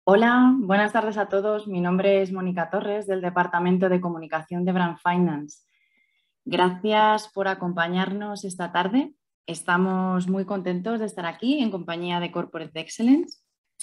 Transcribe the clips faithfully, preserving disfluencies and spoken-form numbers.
Hola, buenas tardes a todos. Mi nombre es Mónica Torres del Departamento de Comunicación de Brand Finance. Gracias por acompañarnos esta tarde. Estamos muy contentos de estar aquí en compañía de Corporate Excellence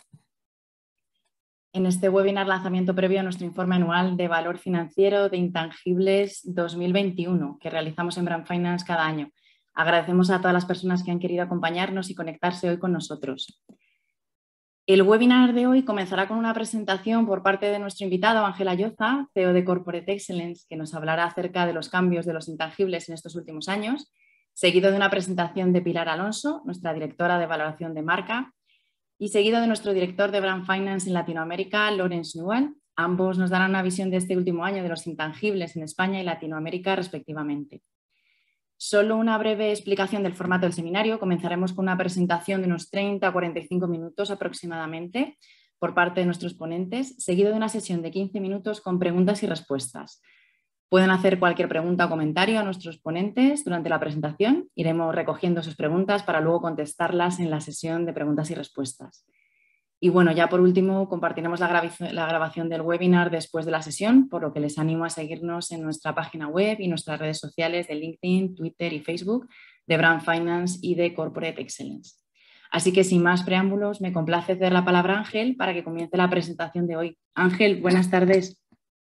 en este webinar lanzamiento previo a nuestro informe anual de valor financiero de intangibles dos mil veintiuno que realizamos en Brand Finance cada año. Agradecemos a todas las personas que han querido acompañarnos y conectarse hoy con nosotros. El webinar de hoy comenzará con una presentación por parte de nuestro invitado Ángel Ayoza, C E O de Corporate Excellence, que nos hablará acerca de los cambios de los intangibles en estos últimos años, seguido de una presentación de Pilar Alonso, nuestra directora de valoración de marca, y seguido de nuestro director de Brand Finance en Latinoamérica, Lawrence Newell. Ambos nos darán una visión de este último año de los intangibles en España y Latinoamérica, respectivamente. Solo una breve explicación del formato del seminario. Comenzaremos con una presentación de unos treinta a cuarenta y cinco minutos aproximadamente por parte de nuestros ponentes, seguido de una sesión de quince minutos con preguntas y respuestas. Pueden hacer cualquier pregunta o comentario a nuestros ponentes durante la presentación. Iremos recogiendo sus preguntas para luego contestarlas en la sesión de preguntas y respuestas. Y bueno, ya por último, compartiremos la grabación, la grabación del webinar después de la sesión, por lo que les animo a seguirnos en nuestra página web y nuestras redes sociales de LinkedIn, Twitter y Facebook de Brand Finance y de Corporate Excellence. Así que sin más preámbulos, me complace ceder la palabra a Ángel para que comience la presentación de hoy. Ángel, buenas tardes.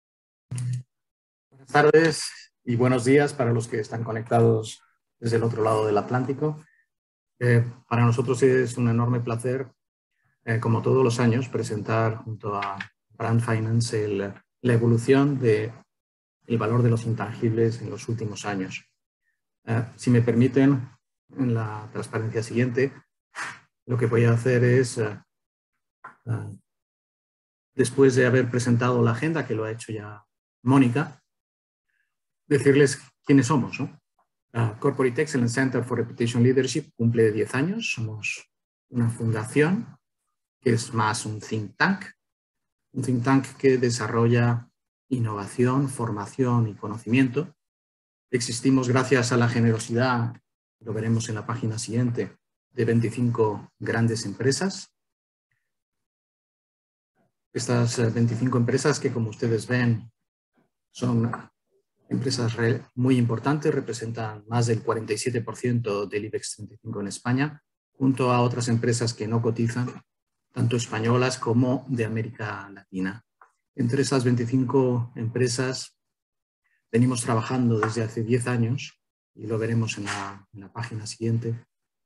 Buenas tardes y buenos días para los que están conectados desde el otro lado del Atlántico. Eh, para nosotros es un enorme placer, eh, como todos los años, presentar junto a Brand Finance el, la evolución del valor de los intangibles en los últimos años. Eh, si me permiten, en la transparencia siguiente, lo que voy a hacer es, eh, eh, después de haber presentado la agenda, que lo ha hecho ya Mónica, decirles quiénes somos, ¿no? Uh, Corporate Excellence Center for Reputation Leadership cumple diez años. Somos una fundación que es más un think tank, un think tank que desarrolla innovación, formación y conocimiento. Existimos gracias a la generosidad, lo veremos en la página siguiente, de veinticinco grandes empresas. Estas veinticinco empresas que, como ustedes ven, son empresas muy importantes, representan más del cuarenta y siete por ciento del IBEX treinta y cinco en España, junto a otras empresas que no cotizan, tanto españolas como de América Latina. Entre esas veinticinco empresas venimos trabajando desde hace diez años, y lo veremos en la, en la página siguiente.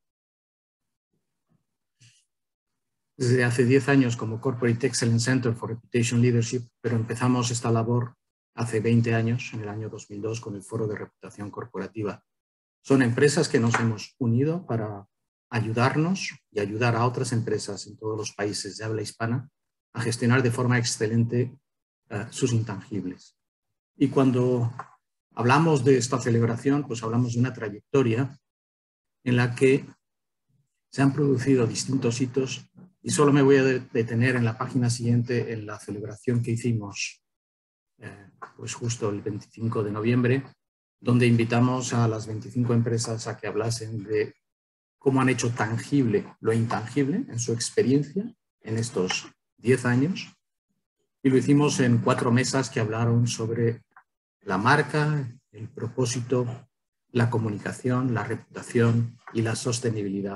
Desde hace diez años como Corporate Excellence Center for Reputation Leadership, pero empezamos esta labor hace veinte años, en el año dos mil dos, con el Foro de Reputación Corporativa. Son empresas que nos hemos unido para ayudarnos y ayudar a otras empresas en todos los países de habla hispana a gestionar de forma excelente uh, sus intangibles. Y cuando hablamos de esta celebración, pues hablamos de una trayectoria en la que se han producido distintos hitos, y solo me voy a detener en la página siguiente en la celebración que hicimos Eh, pues justo el veinticinco de noviembre, donde invitamos a las veinticinco empresas a que hablasen de cómo han hecho tangible lo intangible en su experiencia en estos diez años. Y lo hicimos en cuatro mesas que hablaron sobre la marca, el propósito, la comunicación, la reputación y la sostenibilidad.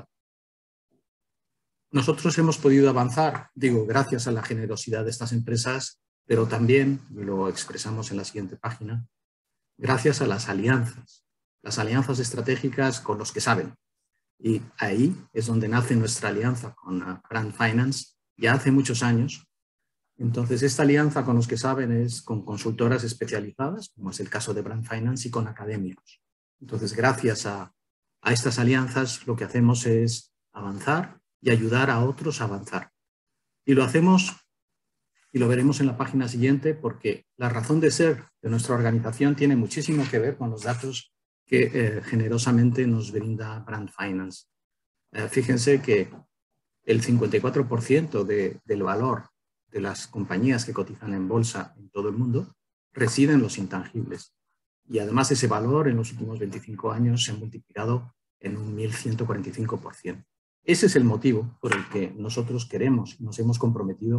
Nosotros hemos podido avanzar, digo, gracias a la generosidad de estas empresas, pero también, y lo expresamos en la siguiente página, gracias a las alianzas, las alianzas estratégicas con los que saben. Y ahí es donde nace nuestra alianza con Brand Finance, ya hace muchos años. Entonces, esta alianza con los que saben es con consultoras especializadas, como es el caso de Brand Finance, y con académicos. Entonces, gracias a, a estas alianzas, lo que hacemos es avanzar y ayudar a otros a avanzar. Y lo hacemos, y lo veremos en la página siguiente, porque la razón de ser de nuestra organización tiene muchísimo que ver con los datos que eh, generosamente nos brinda Brand Finance. Eh, fíjense que el cincuenta y cuatro por ciento de, del valor de las compañías que cotizan en bolsa en todo el mundo reside en los intangibles. Y además ese valor en los últimos veinticinco años se ha multiplicado en un mil ciento cuarenta y cinco por ciento. Ese es el motivo por el que nosotros queremos, nos hemos comprometido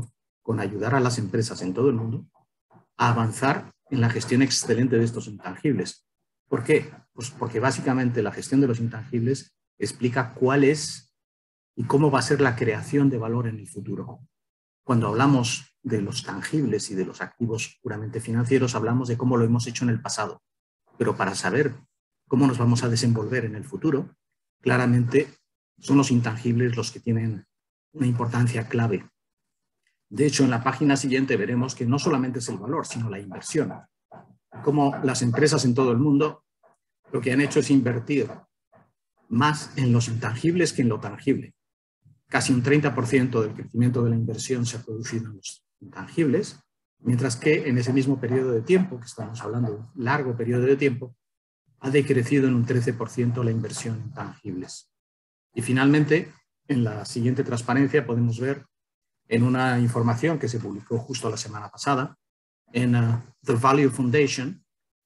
con ayudar a las empresas en todo el mundo a avanzar en la gestión excelente de estos intangibles. ¿Por qué? Pues porque básicamente la gestión de los intangibles explica cuál es y cómo va a ser la creación de valor en el futuro. Cuando hablamos de los tangibles y de los activos puramente financieros, hablamos de cómo lo hemos hecho en el pasado. Pero para saber cómo nos vamos a desenvolver en el futuro, claramente son los intangibles los que tienen una importancia clave. De hecho, en la página siguiente veremos que no solamente es el valor, sino la inversión. Cómo las empresas en todo el mundo lo que han hecho es invertir más en los intangibles que en lo tangible. Casi un treinta por ciento del crecimiento de la inversión se ha producido en los intangibles, mientras que en ese mismo periodo de tiempo, que estamos hablando de un largo periodo de tiempo, ha decrecido en un trece por ciento la inversión en tangibles. Y finalmente, en la siguiente transparencia podemos ver en una información que se publicó justo la semana pasada, en uh, The Value Foundation,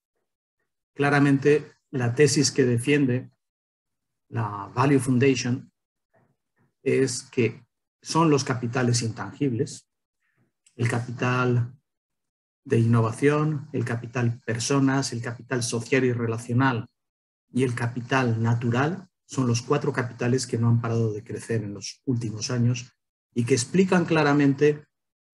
claramente la tesis que defiende la Value Foundation es que son los capitales intangibles, el capital de innovación, el capital personas, el capital social y relacional y el capital natural son los cuatro capitales que no han parado de crecer en los últimos años y que explican claramente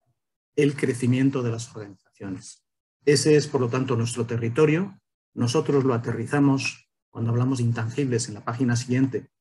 el crecimiento de las organizaciones. Ese es, por lo tanto, nuestro territorio. Nosotros lo aterrizamos cuando hablamos de intangibles en la página siguiente.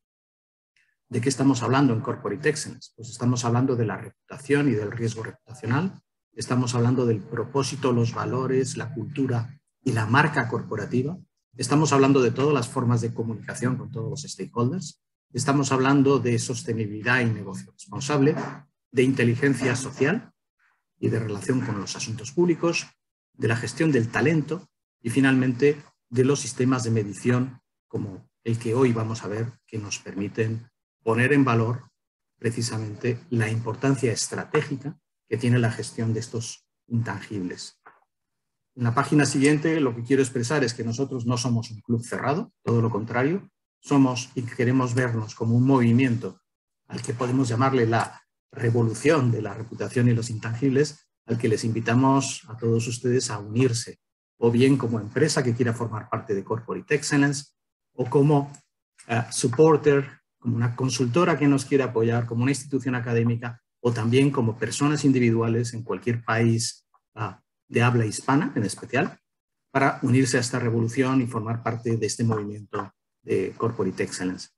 ¿De qué estamos hablando en Corporate Excellence? Pues estamos hablando de la reputación y del riesgo reputacional. Estamos hablando del propósito, los valores, la cultura y la marca corporativa. Estamos hablando de todas las formas de comunicación con todos los stakeholders. Estamos hablando de sostenibilidad y negocio responsable, de inteligencia social y de relación con los asuntos públicos, de la gestión del talento y finalmente de los sistemas de medición como el que hoy vamos a ver, que nos permiten poner en valor precisamente la importancia estratégica que tiene la gestión de estos intangibles. En la página siguiente lo que quiero expresar es que nosotros no somos un club cerrado, todo lo contrario, somos y queremos vernos como un movimiento al que podemos llamarle la revolución de la reputación y los intangibles, al que les invitamos a todos ustedes a unirse, o bien como empresa que quiera formar parte de Corporate Excellence, o como uh, supporter, como una consultora que nos quiera apoyar, como una institución académica, o también como personas individuales en cualquier país uh, de habla hispana en especial, para unirse a esta revolución y formar parte de este movimiento de Corporate Excellence.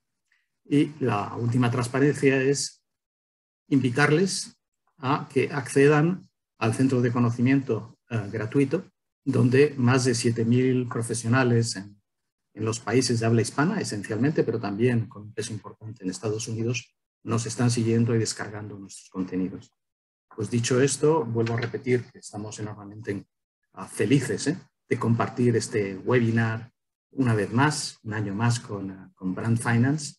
Y la última transparencia es invitarles a que accedan al centro de conocimiento uh, gratuito, donde más de siete mil profesionales en, en los países de habla hispana, esencialmente, pero también con un peso importante en Estados Unidos, nos están siguiendo y descargando nuestros contenidos. Pues dicho esto, vuelvo a repetir que estamos enormemente uh, felices ¿eh? de compartir este webinar una vez más, un año más con, uh, con Brand Finance,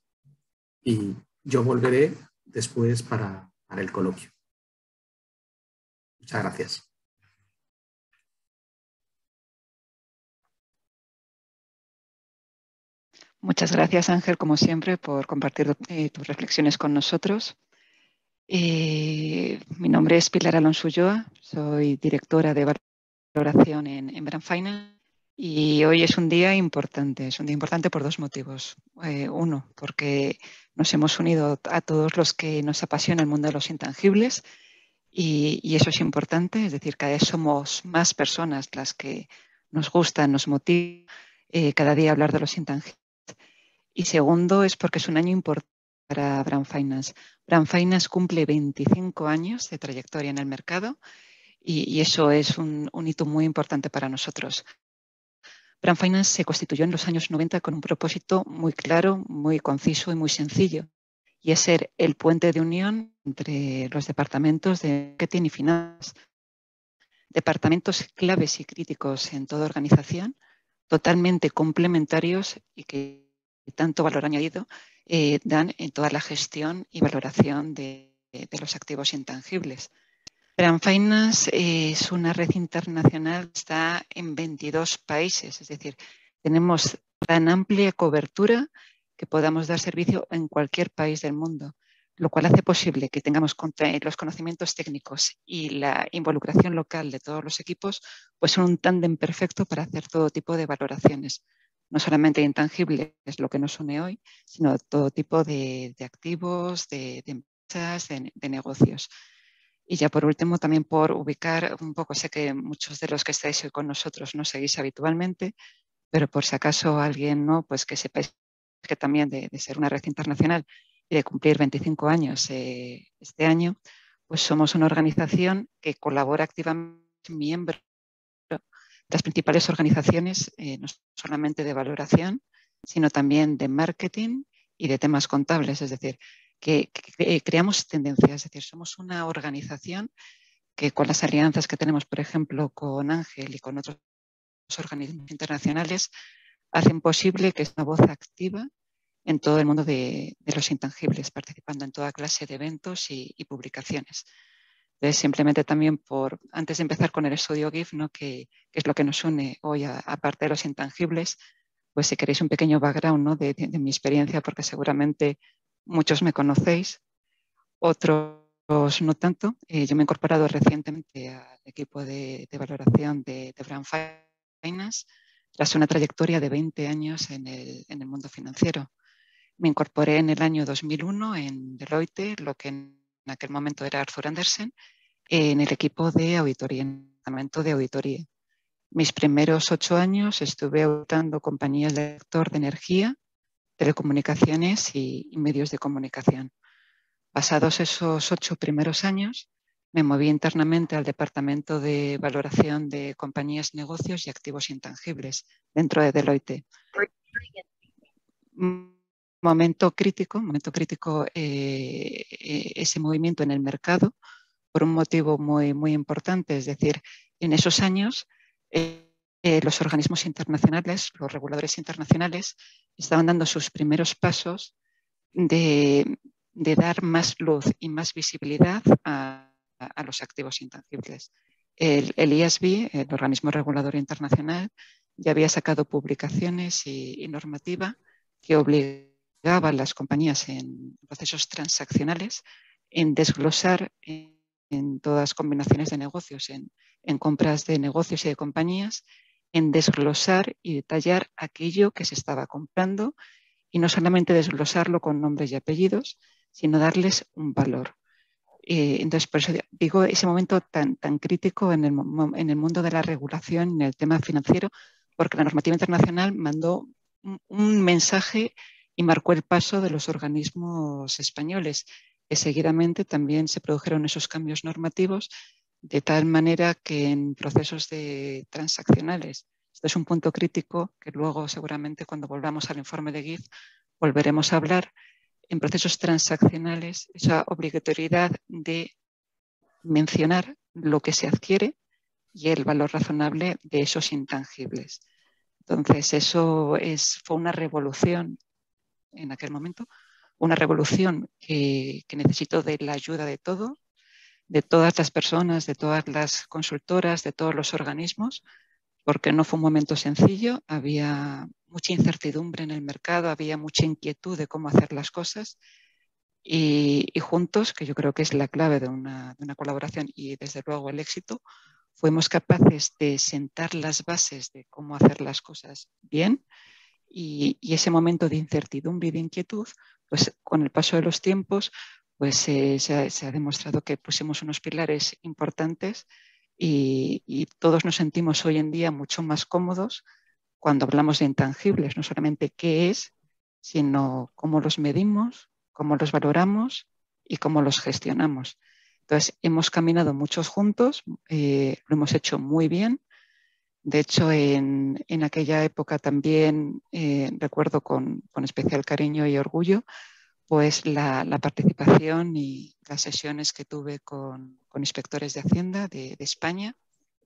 y yo volveré después para, para el coloquio. Muchas gracias. Muchas gracias, Ángel, como siempre, por compartir eh, tus reflexiones con nosotros. Eh, mi nombre es Pilar Alonso Ulloa, soy directora de valoración en, en Brand Finance y hoy es un día importante. Es un día importante por dos motivos. Eh, uno, porque nos hemos unido a todos los que nos apasiona el mundo de los intangibles y, y eso es importante, es decir, cada vez somos más personas las que nos gustan, nos motiva eh, cada día hablar de los intangibles. Y segundo, es porque es un año importante para Brand Finance. Brand Finance cumple veinticinco años de trayectoria en el mercado y, y eso es un, un hito muy importante para nosotros. Brand Finance se constituyó en los años noventa con un propósito muy claro, muy conciso y muy sencillo, y es ser el puente de unión entre los departamentos de marketing y finanzas, departamentos claves y críticos en toda organización, totalmente complementarios y que tanto valor añadido eh, dan en toda la gestión y valoración de, de los activos intangibles. Brand Finance eh, es una red internacional que está en veintidós países, es decir, tenemos tan amplia cobertura que podamos dar servicio en cualquier país del mundo. lo cual hace posible que tengamos los conocimientos técnicos y la involucración local de todos los equipos, pues son un tándem perfecto para hacer todo tipo de valoraciones. No solamente intangible, es lo que nos une hoy, sino todo tipo de, de activos, de, de empresas, de, de negocios. Y ya por último, también por ubicar un poco, sé que muchos de los que estáis hoy con nosotros no seguís habitualmente, pero por si acaso alguien no, pues que sepáis que también de, de ser una red internacional y de cumplir veinticinco años eh, este año, pues somos una organización que colabora activamente, miembro de las principales organizaciones, eh, no solamente de valoración, sino también de marketing y de temas contables, es decir, que, que creamos tendencias, es decir, somos una organización que con las alianzas que tenemos, por ejemplo, con Ángel y con otros organismos internacionales, hacen posible que es una voz activa en todo el mundo de, de los intangibles, participando en toda clase de eventos y, y publicaciones. Entonces, simplemente también por, antes de empezar con el estudio GIF, ¿no? que, que es lo que nos une hoy, aparte de los intangibles, pues si queréis un pequeño background, ¿no? de, de, de mi experiencia, porque seguramente muchos me conocéis, otros no tanto. Eh, yo me he incorporado recientemente al equipo de, de valoración de, de Brand Finance, tras una trayectoria de veinte años en el, en el mundo financiero. Me incorporé en el año dos mil uno en Deloitte, lo que en aquel momento era Arthur Andersen, en el equipo de auditoría, en el departamento de auditoría. Mis primeros ocho años estuve auditando compañías del sector de energía, telecomunicaciones y, y medios de comunicación. Pasados esos ocho primeros años, me moví internamente al departamento de valoración de compañías, negocios y activos intangibles dentro de Deloitte. Momento crítico, momento crítico eh, ese movimiento en el mercado por un motivo muy, muy importante, es decir, en esos años eh, eh, los organismos internacionales, los reguladores internacionales estaban dando sus primeros pasos de, de dar más luz y más visibilidad a, a los activos intangibles. El, el I A S B, el organismo regulador internacional, ya había sacado publicaciones y, y normativa que obliga a las compañías en procesos transaccionales en desglosar en, en todas combinaciones de negocios, en, en compras de negocios y de compañías, en desglosar y detallar aquello que se estaba comprando y no solamente desglosarlo con nombres y apellidos, sino darles un valor. Eh, entonces, por eso digo ese momento tan, tan crítico en el, en el mundo de la regulación, en el tema financiero, porque la normativa internacional mandó un, un mensaje y marcó el paso de los organismos españoles, que seguidamente también se produjeron esos cambios normativos de tal manera que en procesos de transaccionales, esto es un punto crítico que luego seguramente cuando volvamos al informe de GIF volveremos a hablar, en procesos transaccionales esa obligatoriedad de mencionar lo que se adquiere y el valor razonable de esos intangibles. Entonces, eso es, fue una revolución en aquel momento, una revolución que, que necesitó de la ayuda de todo, de todas las personas, de todas las consultoras, de todos los organismos, porque no fue un momento sencillo, había mucha incertidumbre en el mercado, había mucha inquietud de cómo hacer las cosas y, y juntos, que yo creo que es la clave de una, de una colaboración y desde luego el éxito, fuimos capaces de sentar las bases de cómo hacer las cosas bien y, y ese momento de incertidumbre y de inquietud, pues con el paso de los tiempos, pues eh, se, ha, se ha demostrado que pusimos unos pilares importantes y, y todos nos sentimos hoy en día mucho más cómodos cuando hablamos de intangibles, no solamente qué es, sino cómo los medimos, cómo los valoramos y cómo los gestionamos. Entonces, hemos caminado muchos juntos, eh, lo hemos hecho muy bien. De hecho, en, en aquella época también eh, recuerdo con, con especial cariño y orgullo pues la, la participación y las sesiones que tuve con, con inspectores de Hacienda de, de España,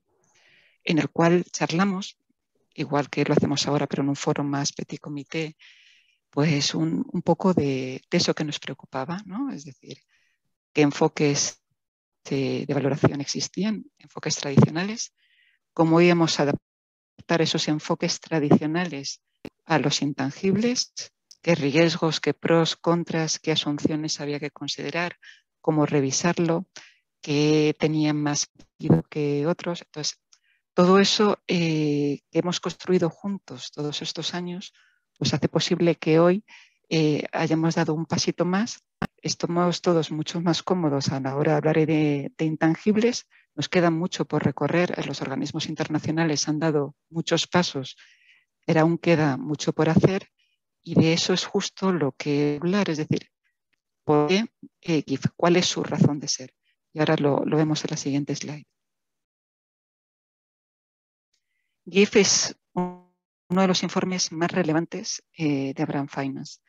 en el cual charlamos, igual que lo hacemos ahora, pero en un foro más petit comité, pues un, un poco de, de eso que nos preocupaba, ¿no? Es decir, qué enfoques de, de valoración existían, enfoques tradicionales, cómo íbamos a adaptar esos enfoques tradicionales a los intangibles qué riesgos, qué pros, contras, qué asunciones había que considerar, cómo revisarlo, qué tenían más sentido que otros. Entonces, todo eso eh, que hemos construido juntos todos estos años, pues hace posible que hoy eh, hayamos dado un pasito más. Estamos todos mucho más cómodos a la hora de hablar de, de intangibles. Nos queda mucho por recorrer. Los organismos internacionales han dado muchos pasos, pero aún queda mucho por hacer. Y de eso es justo lo que hablar, es decir, ¿por qué eh, GIF? ¿Cuál es su razón de ser? Y ahora lo, lo vemos en la siguiente slide. GIF es uno de los informes más relevantes eh, de Abraham Finance.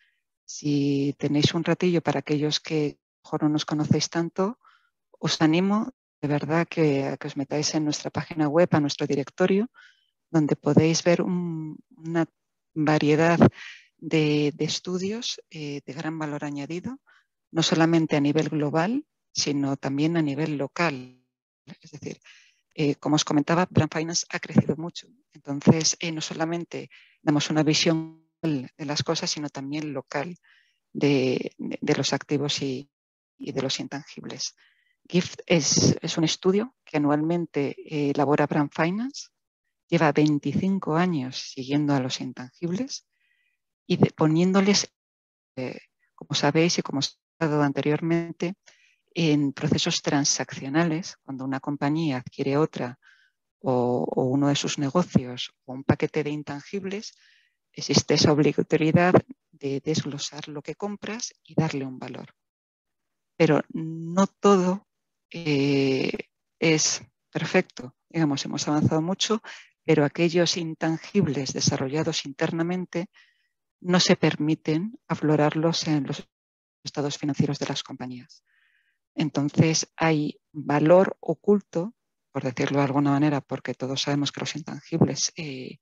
Si tenéis un ratillo, para aquellos que mejor no nos conocéis tanto, os animo de verdad que, a que os metáis en nuestra página web, a nuestro directorio, donde podéis ver un, una variedad de, de estudios eh, de gran valor añadido, no solamente a nivel global, sino también a nivel local. Es decir, eh, como os comentaba, Abraham Finance ha crecido mucho. Entonces, eh, no solamente damos una visión de las cosas, sino también local de, de, de los activos y, y de los intangibles. GIF es, es un estudio que anualmente eh, elabora Abraham Finance. Lleva veinticinco años siguiendo a los intangibles y de, poniéndoles, eh, como sabéis y como os he dado anteriormente, en procesos transaccionales, cuando una compañía adquiere otra o, o uno de sus negocios o un paquete de intangibles, existe esa obligatoriedad de desglosar lo que compras y darle un valor. Pero no todo eh, es perfecto. Digamos, hemos avanzado mucho, pero aquellos intangibles desarrollados internamente no se permiten aflorarlos en los estados financieros de las compañías. Entonces, hay valor oculto, por decirlo de alguna manera, porque todos sabemos que los intangibles eh,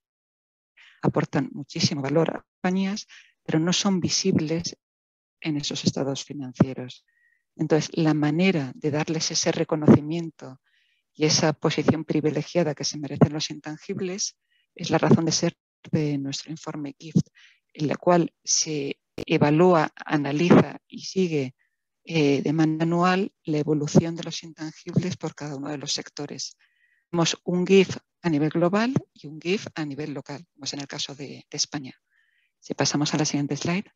aportan muchísimo valor a compañías, pero no son visibles en esos estados financieros. Entonces, la manera de darles ese reconocimiento y esa posición privilegiada que se merecen los intangibles es la razón de ser de nuestro informe GIFT, en la cual se evalúa, analiza y sigue eh, de manera anual la evolución de los intangibles por cada uno de los sectores. Tenemos un GIF a nivel global y un GIF a nivel local, como es en el caso de, de España. Si pasamos a la siguiente slide.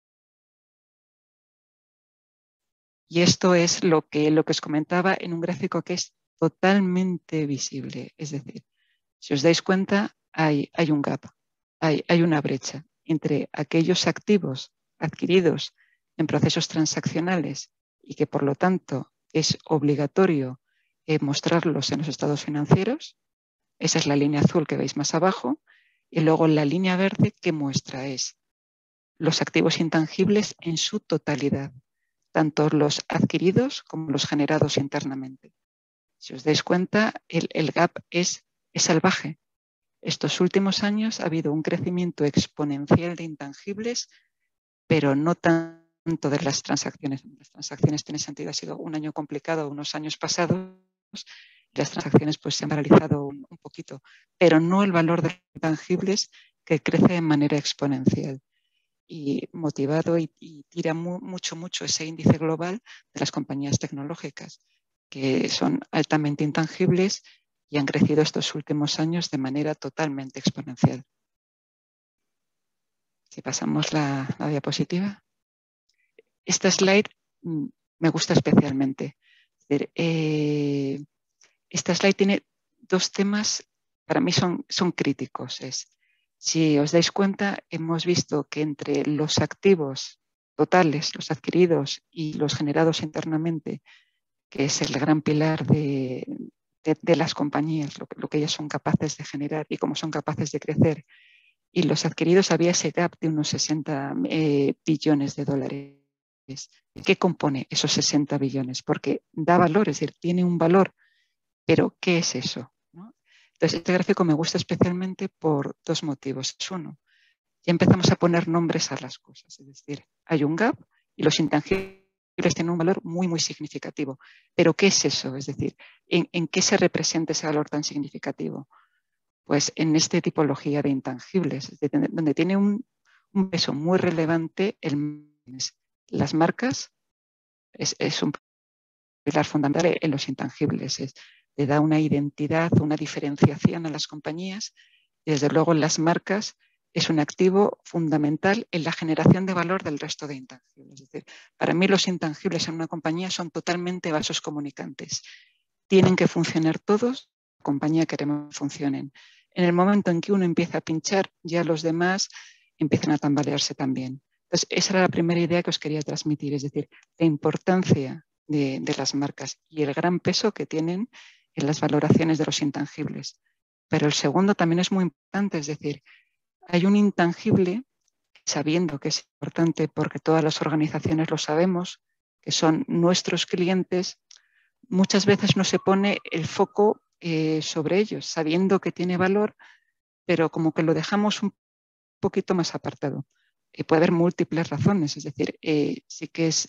Y esto es lo que, lo que os comentaba en un gráfico que es totalmente visible. Es decir, si os dais cuenta, hay, hay un gap, hay, hay una brecha entre aquellos activos adquiridos en procesos transaccionales y que por lo tanto es obligatorio eh, mostrarlos en los estados financieros. Esa es la línea azul que veis más abajo. Y luego la línea verde que muestra es los activos intangibles en su totalidad, tanto los adquiridos como los generados internamente. Si os dais cuenta, el, el gap es, es salvaje. Estos últimos años ha habido un crecimiento exponencial de intangibles, pero no tanto de las transacciones. Las transacciones tienen sentido, ha sido un año complicado, unos años pasados, y las transacciones pues, se han paralizado un, un poquito, pero no el valor de los intangibles que crece de manera exponencial. Y motivado y, y tira mu, mucho, mucho ese índice global de las compañías tecnológicas, que son altamente intangibles y han crecido estos últimos años de manera totalmente exponencial. Si pasamos la, la diapositiva. Esta slide mm, me gusta especialmente. Es decir, eh, esta slide tiene dos temas, para mí son, son críticos. Es, si os dais cuenta, hemos visto que entre los activos totales, los adquiridos y los generados internamente, que es el gran pilar de, de, de las compañías, lo que, lo que ellas son capaces de generar y cómo son capaces de crecer, y los adquiridos había ese gap de unos sesenta eh, billones de dólares. ¿Qué compone esos sesenta billones? Porque da valor, es decir, tiene un valor, pero ¿qué es eso? ¿No? Entonces, este gráfico me gusta especialmente por dos motivos. Uno, ya empezamos a poner nombres a las cosas, es decir, hay un gap y los intangibles tienen un valor muy, muy significativo. ¿Pero qué es eso? Es decir, ¿en, en qué se representa ese valor tan significativo? Pues en esta tipología de intangibles, donde tiene un, un peso muy relevante en las marcas. Es, es un pilar fundamental en los intangibles. Es, le da una identidad, una diferenciación a las compañías y desde luego en las marcas es un activo fundamental en la generación de valor del resto de intangibles. Es decir, para mí los intangibles en una compañía son totalmente vasos comunicantes. Tienen que funcionar todos, la compañía queremos que funcionen. En el momento en que uno empieza a pinchar, ya los demás empiezan a tambalearse también. Entonces, esa era la primera idea que os quería transmitir, es decir, la importancia de, de las marcas y el gran peso que tienen en las valoraciones de los intangibles. Pero el segundo también es muy importante, es decir, hay un intangible, sabiendo que es importante porque todas las organizaciones lo sabemos, que son nuestros clientes, muchas veces no se pone el foco eh, sobre ellos, sabiendo que tiene valor, pero como que lo dejamos un poquito más apartado. Eh, puede haber múltiples razones, es decir, eh, sí que es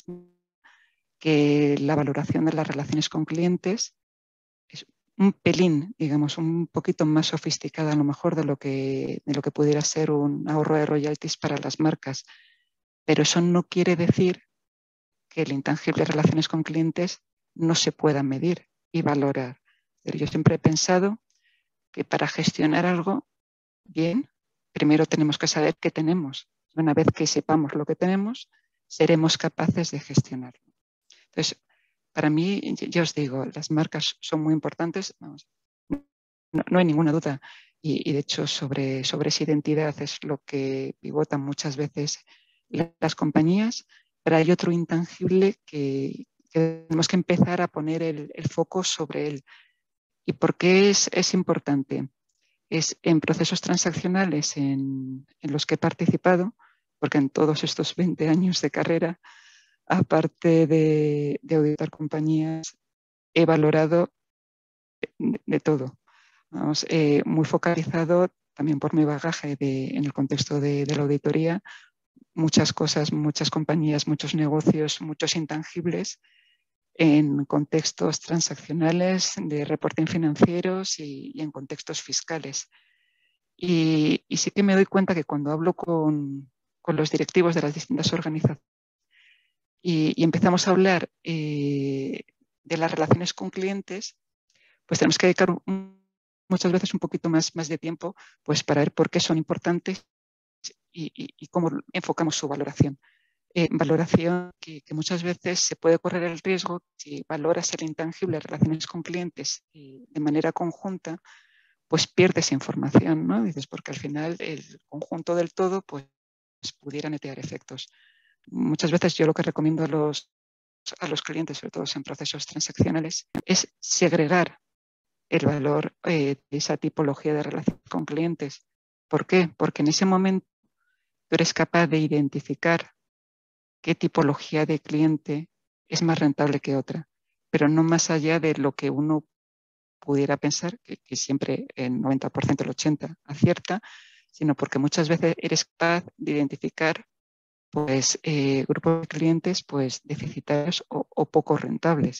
que la valoración de las relaciones con clientes es un pelín, digamos, un poquito más sofisticada a lo mejor de lo que, de lo que pudiera ser un ahorro de royalties para las marcas. Pero eso no quiere decir que el intangible de relaciones con clientes no se pueda medir y valorar. Pero yo siempre he pensado que para gestionar algo bien, primero tenemos que saber qué tenemos. Una vez que sepamos lo que tenemos, seremos capaces de gestionarlo. Entonces, para mí, ya os digo, las marcas son muy importantes, vamos, no, no hay ninguna duda. Y, y de hecho, sobre, sobre esa identidad es lo que pivotan muchas veces las compañías, pero hay otro intangible que, que tenemos que empezar a poner el, el foco sobre él. ¿Y por qué es, es importante? Es en procesos transaccionales en, en los que he participado, porque en todos estos veinte años de carrera, aparte de, de auditar compañías, he valorado de, de todo. Vamos, eh, muy focalizado también por mi bagaje de, en el contexto de, de la auditoría, muchas cosas, muchas compañías, muchos negocios, muchos intangibles en contextos transaccionales, de reporting financieros y, y en contextos fiscales. Y, y sí que me doy cuenta que cuando hablo con, con los directivos de las distintas organizaciones y, y empezamos a hablar eh, de las relaciones con clientes, pues tenemos que dedicar un, muchas veces un poquito más, más de tiempo pues, para ver por qué son importantes y, y, y cómo enfocamos su valoración. Eh, valoración que, que muchas veces se puede correr el riesgo, si valoras el intangible, relaciones con clientes y de manera conjunta, pues pierdes información, ¿no? Dices, porque al final el conjunto del todo pues pudiera netear efectos. Muchas veces yo lo que recomiendo a los, a los clientes, sobre todo en procesos transaccionales, es segregar el valor eh, de esa tipología de relación con clientes. ¿Por qué? Porque en ese momento tú eres capaz de identificar qué tipología de cliente es más rentable que otra, pero no más allá de lo que uno pudiera pensar, que, que siempre el noventa por ciento, el ochenta por ciento acierta, sino porque muchas veces eres capaz de identificar pues, eh, grupos de clientes pues, deficitarios o, o poco rentables,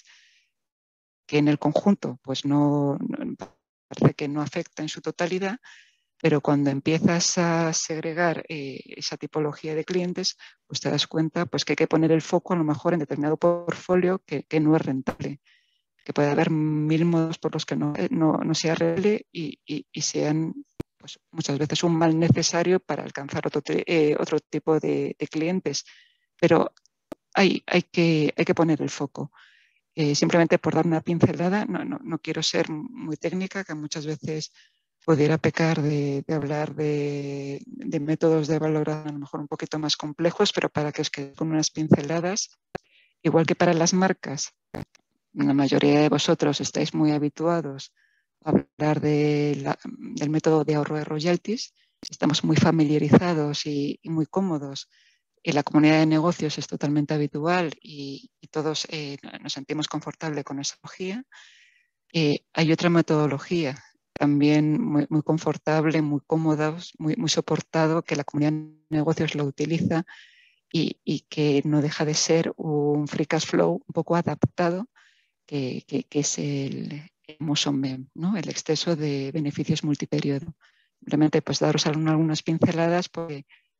que en el conjunto pues, no, no, parece que no afecta en su totalidad, pero cuando empiezas a segregar eh, esa tipología de clientes, pues te das cuenta pues, que hay que poner el foco a lo mejor en determinado portfolio que, que no es rentable, que puede haber mil modos por los que no, no, no sea rentable y, y, y sean pues, muchas veces un mal necesario para alcanzar otro, eh, otro tipo de, de clientes. Pero hay, hay, que, hay que poner el foco. Eh, simplemente por dar una pincelada, no, no, no quiero ser muy técnica, que muchas veces pudiera pecar de, de hablar de, de métodos de valoración a lo mejor un poquito más complejos, pero para que os quede con unas pinceladas, igual que para las marcas, la mayoría de vosotros estáis muy habituados a hablar de la, del método de ahorro de royalties, estamos muy familiarizados y, y muy cómodos. En la comunidad de negocios es totalmente habitual y, y todos eh, nos sentimos confortables con esa metodología. Eh, hay otra metodología también muy, muy confortable, muy cómoda, muy, muy soportado, que la comunidad de negocios lo utiliza y, y que no deja de ser un free cash flow un poco adaptado, que, que, que es el famoso M E M, ¿no? El exceso de beneficios multiperiodo. Simplemente pues daros algunas pinceladas porque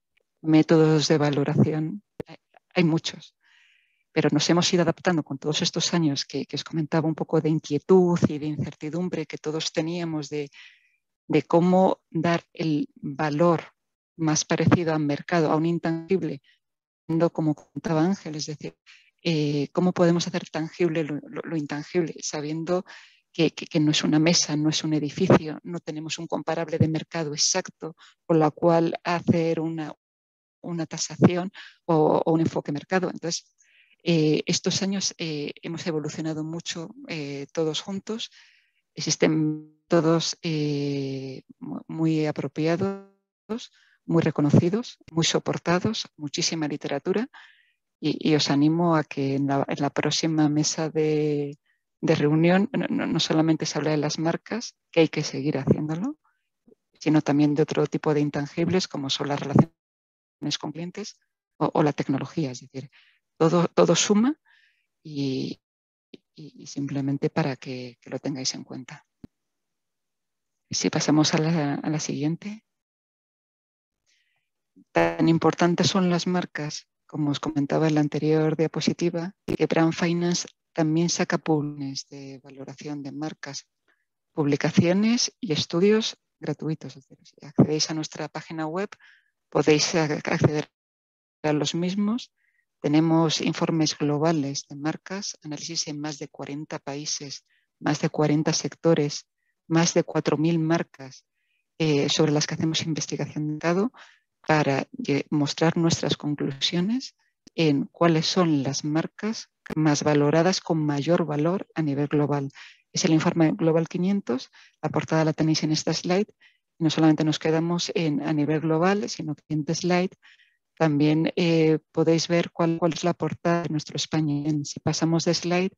métodos de valoración, hay muchos, pero nos hemos ido adaptando con todos estos años que, que os comentaba un poco de inquietud y de incertidumbre que todos teníamos de, de cómo dar el valor más parecido al mercado, a un intangible, como contaba Ángel, es decir, eh, cómo podemos hacer tangible lo, lo, lo intangible, sabiendo que, que, que no es una mesa, no es un edificio, no tenemos un comparable de mercado exacto con la cual hacer una, una tasación o, o un enfoque mercado. Entonces, eh, estos años eh, hemos evolucionado mucho eh, todos juntos, existen todos eh, muy apropiados, muy reconocidos, muy soportados, muchísima literatura y, y os animo a que en la, en la próxima mesa de, de reunión no, no solamente se habla de las marcas, que hay que seguir haciéndolo, sino también de otro tipo de intangibles como son las relaciones con clientes o, o la tecnología. Es decir, todo, todo suma y, y, y simplemente para que, que lo tengáis en cuenta. Si pasamos a la, a la siguiente. Tan importantes son las marcas, como os comentaba en la anterior diapositiva, que Brand Finance también saca publicaciones de valoración de marcas, publicaciones y estudios gratuitos. Es decir, si accedéis a nuestra página web, podéis acceder a los mismos. Tenemos informes globales de marcas, análisis en más de cuarenta países, más de cuarenta sectores, más de cuatro mil marcas eh, sobre las que hacemos investigación de mercado para mostrar nuestras conclusiones en cuáles son las marcas más valoradas con mayor valor a nivel global. Es el informe Global quinientos, la portada la tenéis en esta slide, y no solamente nos quedamos en, a nivel global, sino que en este slide también eh, podéis ver cuál, cuál es la portada de nuestro España. Si pasamos de slide,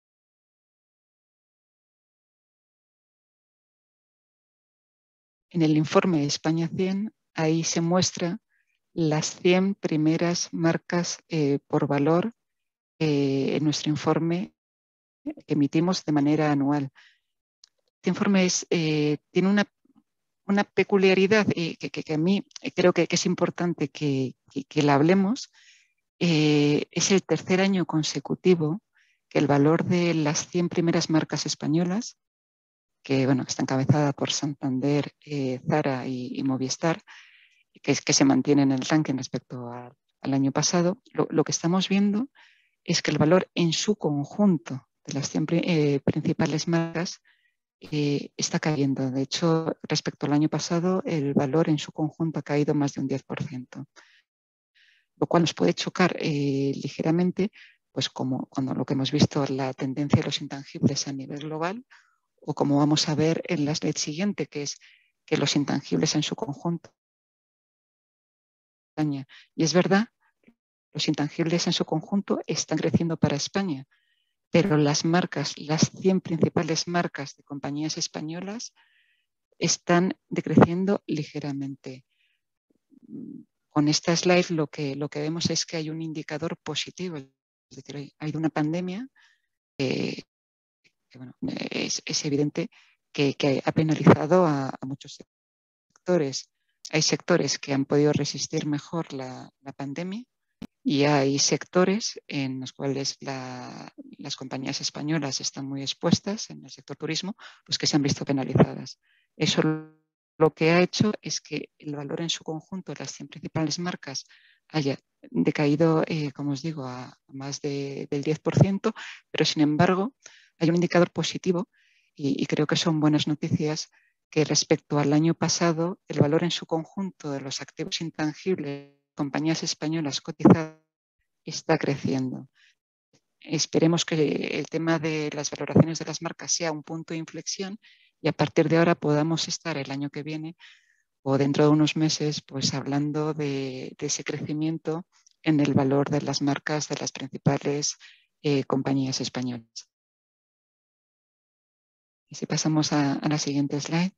en el informe España cien, ahí se muestra las cien primeras marcas eh, por valor eh, en nuestro informe que emitimos de manera anual. Este informe es, eh, tiene una, una peculiaridad eh, que, que, que a mí creo que, que es importante que, que, que la hablemos. Eh, es el tercer año consecutivo que el valor de las cien primeras marcas españolas, que, bueno, que está encabezada por Santander, eh, Zara y, y Movistar, que, que se mantienen en el ranking respecto a, al año pasado, lo, lo que estamos viendo es que el valor en su conjunto de las cien eh, principales marcas eh, está cayendo. De hecho, respecto al año pasado, el valor en su conjunto ha caído más de un diez por ciento, lo cual nos puede chocar eh, ligeramente, pues como cuando lo que hemos visto la tendencia de los intangibles a nivel global, o como vamos a ver en la slide siguiente, que es que los intangibles en su conjunto. Y es verdad, los intangibles en su conjunto están creciendo para España, pero las marcas, las cien principales marcas de compañías españolas están decreciendo ligeramente. Con esta slide lo que, lo que vemos es que hay un indicador positivo, es decir, hay, hay una pandemia eh, que bueno, es, es evidente que, que ha penalizado a, a muchos sectores. Hay sectores que han podido resistir mejor la, la pandemia y hay sectores en los cuales la, las compañías españolas están muy expuestas, en el sector turismo, pues que se han visto penalizadas. Eso lo que ha hecho es que el valor en su conjunto de las cien principales marcas haya decaído, eh, como os digo, a más de, del diez por ciento, pero sin embargo hay un indicador positivo y, y creo que son buenas noticias, que respecto al año pasado el valor en su conjunto de los activos intangibles de compañías españolas cotizadas está creciendo. Esperemos que el tema de las valoraciones de las marcas sea un punto de inflexión y a partir de ahora podamos estar el año que viene o dentro de unos meses pues hablando de, de ese crecimiento en el valor de las marcas de las principales eh, compañías españolas. Y si pasamos a, a la siguiente slide.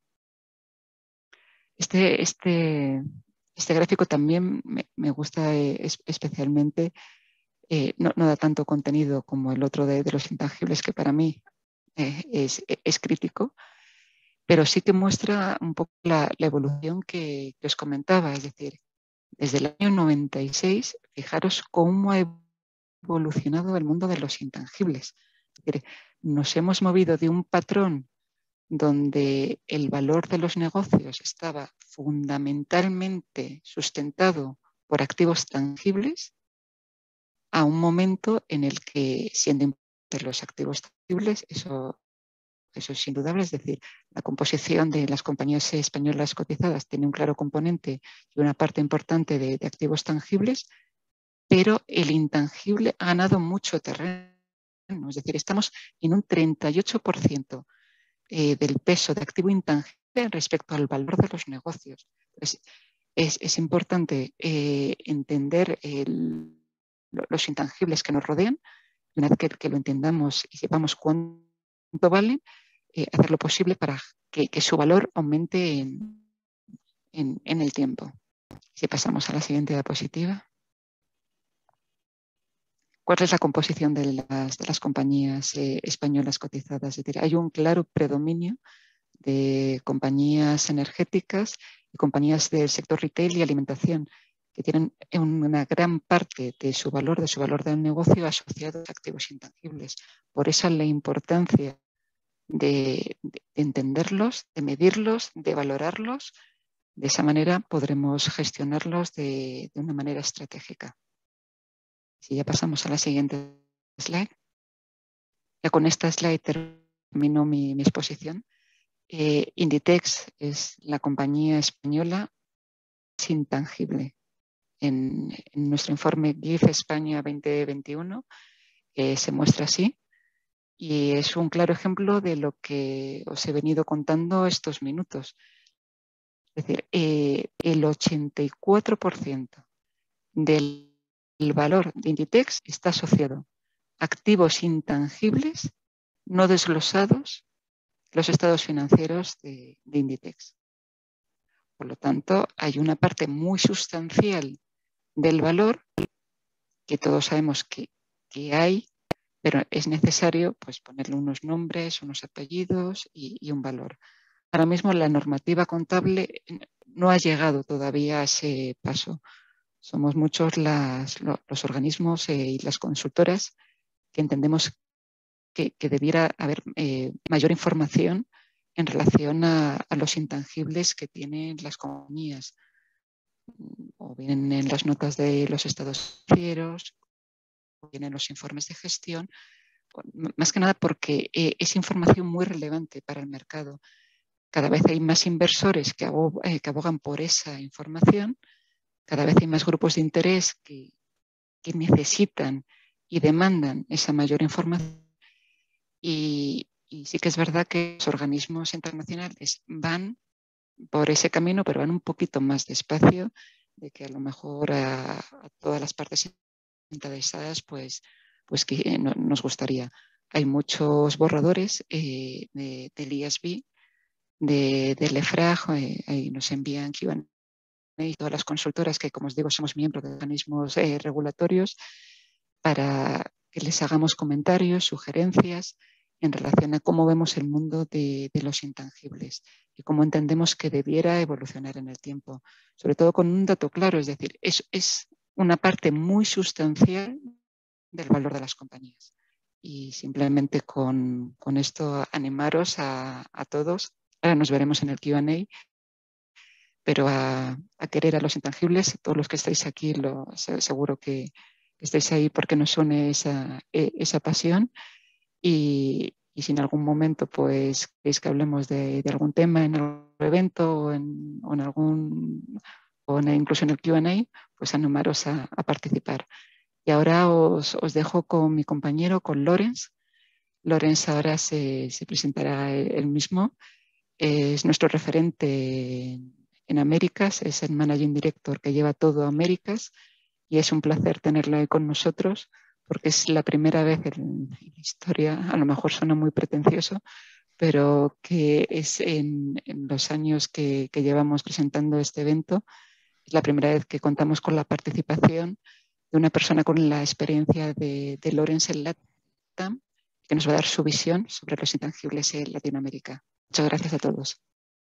Este, este, este gráfico también me, me gusta eh, es, especialmente, eh, no, no da tanto contenido como el otro de, de los intangibles, que para mí eh, es, es crítico, pero sí que muestra un poco la, la evolución que, que os comentaba, es decir, Desde el año noventa y seis, fijaros cómo ha evolucionado el mundo de los intangibles. Es decir, nos hemos movido de un patrón donde el valor de los negocios estaba fundamentalmente sustentado por activos tangibles, a un momento en el que, siendo importantes los activos tangibles, eso, eso es indudable, es decir, la composición de las compañías españolas cotizadas tiene un claro componente y una parte importante de, de activos tangibles, pero el intangible ha ganado mucho terreno. Es decir, estamos en un treinta y ocho por ciento eh, del peso de activo intangible respecto al valor de los negocios. Es, es, es importante eh, entender el, los intangibles que nos rodean. Una vez que, que lo entendamos y sepamos cuánto valen, eh, hacer lo posible para que, que su valor aumente en, en, en el tiempo. Si pasamos a la siguiente diapositiva. ¿Cuál es la composición de las, de las compañías eh, españolas cotizadas? Es decir, hay un claro predominio de compañías energéticas y compañías del sector retail y alimentación, que tienen una gran parte de su valor, de su valor del negocio asociado a activos intangibles. Por eso la importancia de, de entenderlos, de medirlos, de valorarlos. De esa manera podremos gestionarlos de, de una manera estratégica. Si ya pasamos a la siguiente slide. Ya con esta slide termino mi, mi exposición. Eh, Inditex es la compañía española más intangible. En, en nuestro informe G I F España veinte veintiuno eh, se muestra así y es un claro ejemplo de lo que os he venido contando estos minutos. Es decir, eh, el ochenta y cuatro por ciento del valor de Inditex está asociado a activos intangibles no desglosados los estados financieros de, de Inditex. Por lo tanto, hay una parte muy sustancial del valor que todos sabemos que, que hay, pero es necesario pues, ponerle unos nombres, unos apellidos y, y un valor. Ahora mismo la normativa contable no ha llegado todavía a ese paso. Somos muchos las, los organismos eh, y las consultoras que entendemos que, que debiera haber eh, mayor información en relación a, a los intangibles que tienen las compañías, o bien en las notas de los estados financieros, o bien en los informes de gestión, más que nada porque eh, es información muy relevante para el mercado. Cada vez hay más inversores que, abog eh, que abogan por esa información, cada vez hay más grupos de interés que, que necesitan y demandan esa mayor información. Y, y sí que es verdad que los organismos internacionales van por ese camino, pero van un poquito más despacio de que a lo mejor a, a todas las partes interesadas pues, pues que no, nos gustaría. Hay muchos borradores eh, de, del I A S B, de, del EFRAG, eh, ahí nos envían Q and A y todas las consultoras que, como os digo, somos miembros de organismos eh, regulatorios, para que les hagamos comentarios, sugerencias en relación a cómo vemos el mundo de, de los intangibles y cómo entendemos que debiera evolucionar en el tiempo. Sobre todo con un dato claro, es decir, es, es una parte muy sustancial del valor de las compañías. Y simplemente con, con esto animaros a, a todos. Ahora nos veremos en el Q and A, pero a, a querer a los intangibles, todos los que estáis aquí, lo, seguro que estáis ahí porque nos une esa, esa pasión. Y, y si en algún momento pues queréis que hablemos de, de algún tema en algún evento o en, o en algún o en, incluso en el Q and A, pues animaros a, a participar. Y ahora os, os dejo con mi compañero, con Lorenz. Lorenz ahora se, se presentará él mismo. Es nuestro referente en Américas, es el Managing Director que lleva todo Américas y es un placer tenerlo ahí con nosotros porque es la primera vez en la historia, a lo mejor suena muy pretencioso, pero que es en, en los años que, que llevamos presentando este evento, es la primera vez que contamos con la participación de una persona con la experiencia de, de Lorenz en LATAM, que nos va a dar su visión sobre los intangibles en Latinoamérica. Muchas gracias a todos.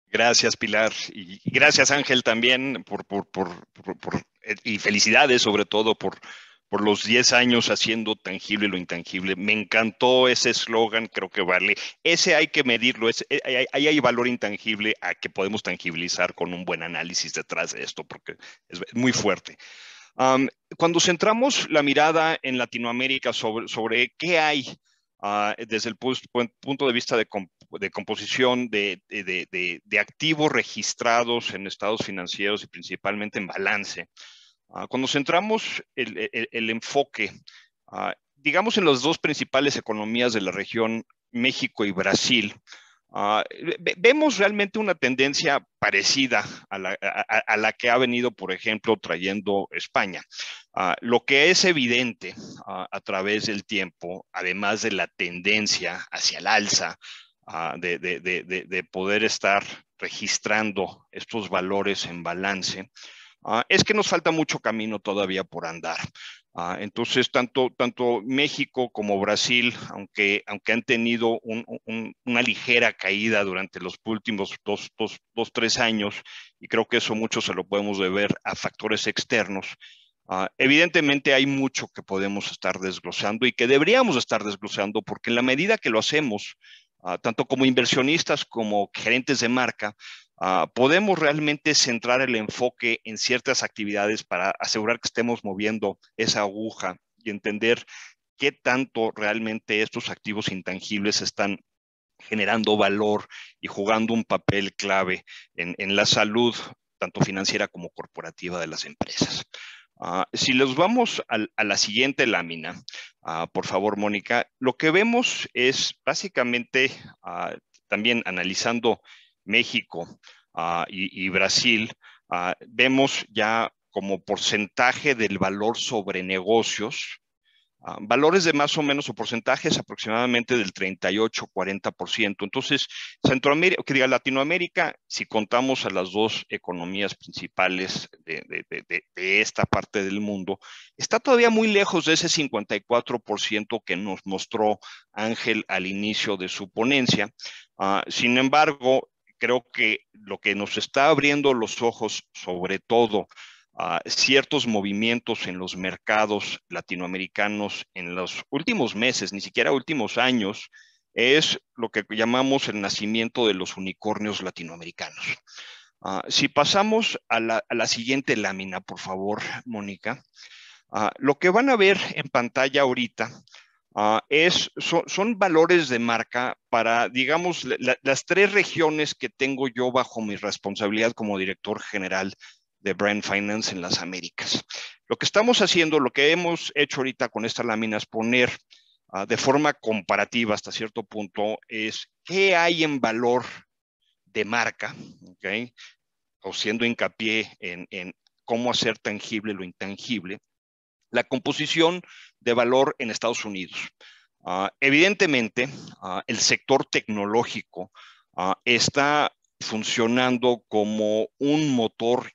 Gracias, Pilar. Y gracias, Ángel, también por, por, por, por, por y felicidades sobre todo por, por los diez años haciendo tangible lo intangible. Me encantó ese eslogan, creo que vale. Ese hay que medirlo, ese, ahí hay, hay valor intangible a que podemos tangibilizar con un buen análisis detrás de esto, porque es muy fuerte. Um, cuando centramos la mirada en Latinoamérica sobre, sobre qué hay uh, desde el punto de vista de, comp de composición de, de, de, de activos registrados en estados financieros y principalmente en balance, uh, cuando centramos el, el, el enfoque, uh, digamos, en las dos principales economías de la región, México y Brasil, Uh, vemos realmente una tendencia parecida a la, a, a la que ha venido, por ejemplo, trayendo España. Uh, lo que es evidente uh, a través del tiempo, además de la tendencia hacia el alza, uh, de, de, de, de poder estar registrando estos valores en balance, uh, es que nos falta mucho camino todavía por andar. Uh, entonces, tanto, tanto México como Brasil, aunque, aunque han tenido un, un, una ligera caída durante los últimos dos, dos, dos, tres años, y creo que eso mucho se lo podemos deber a factores externos, uh, evidentemente hay mucho que podemos estar desglosando y que deberíamos estar desglosando, porque en la medida que lo hacemos, uh, tanto como inversionistas como gerentes de marca, Uh, podemos realmente centrar el enfoque en ciertas actividades para asegurar que estemos moviendo esa aguja y entender qué tanto realmente estos activos intangibles están generando valor y jugando un papel clave en, en la salud, tanto financiera como corporativa de las empresas. Uh, si los vamos a, a la siguiente lámina, uh, por favor, Mónica, lo que vemos es básicamente uh, también analizando México uh, y, y Brasil, uh, vemos ya como porcentaje del valor sobre negocios, uh, valores de más o menos o porcentajes aproximadamente del treinta y ocho a cuarenta por ciento. Entonces, Centroamérica, que diga Latinoamérica, si contamos a las dos economías principales de, de, de, de esta parte del mundo, está todavía muy lejos de ese cincuenta y cuatro por ciento que nos mostró Ángel al inicio de su ponencia. Uh, sin embargo, creo que lo que nos está abriendo los ojos, sobre todo, Uh, ciertos movimientos en los mercados latinoamericanos en los últimos meses, ni siquiera últimos años, es lo que llamamos el nacimiento de los unicornios latinoamericanos. Uh, si pasamos a la, a la siguiente lámina, por favor, Mónica, uh, lo que van a ver en pantalla ahorita Uh, es, son, son valores de marca para, digamos, la, las tres regiones que tengo yo bajo mi responsabilidad como director general de Brand Finance en las Américas. Lo que estamos haciendo, lo que hemos hecho ahorita con esta lámina es poner uh, de forma comparativa hasta cierto punto es qué hay en valor de marca, ¿okay? O siendo hincapié en, en cómo hacer tangible lo intangible, la composición de valor en Estados Unidos. Uh, evidentemente, uh, el sector tecnológico uh, está funcionando como un motor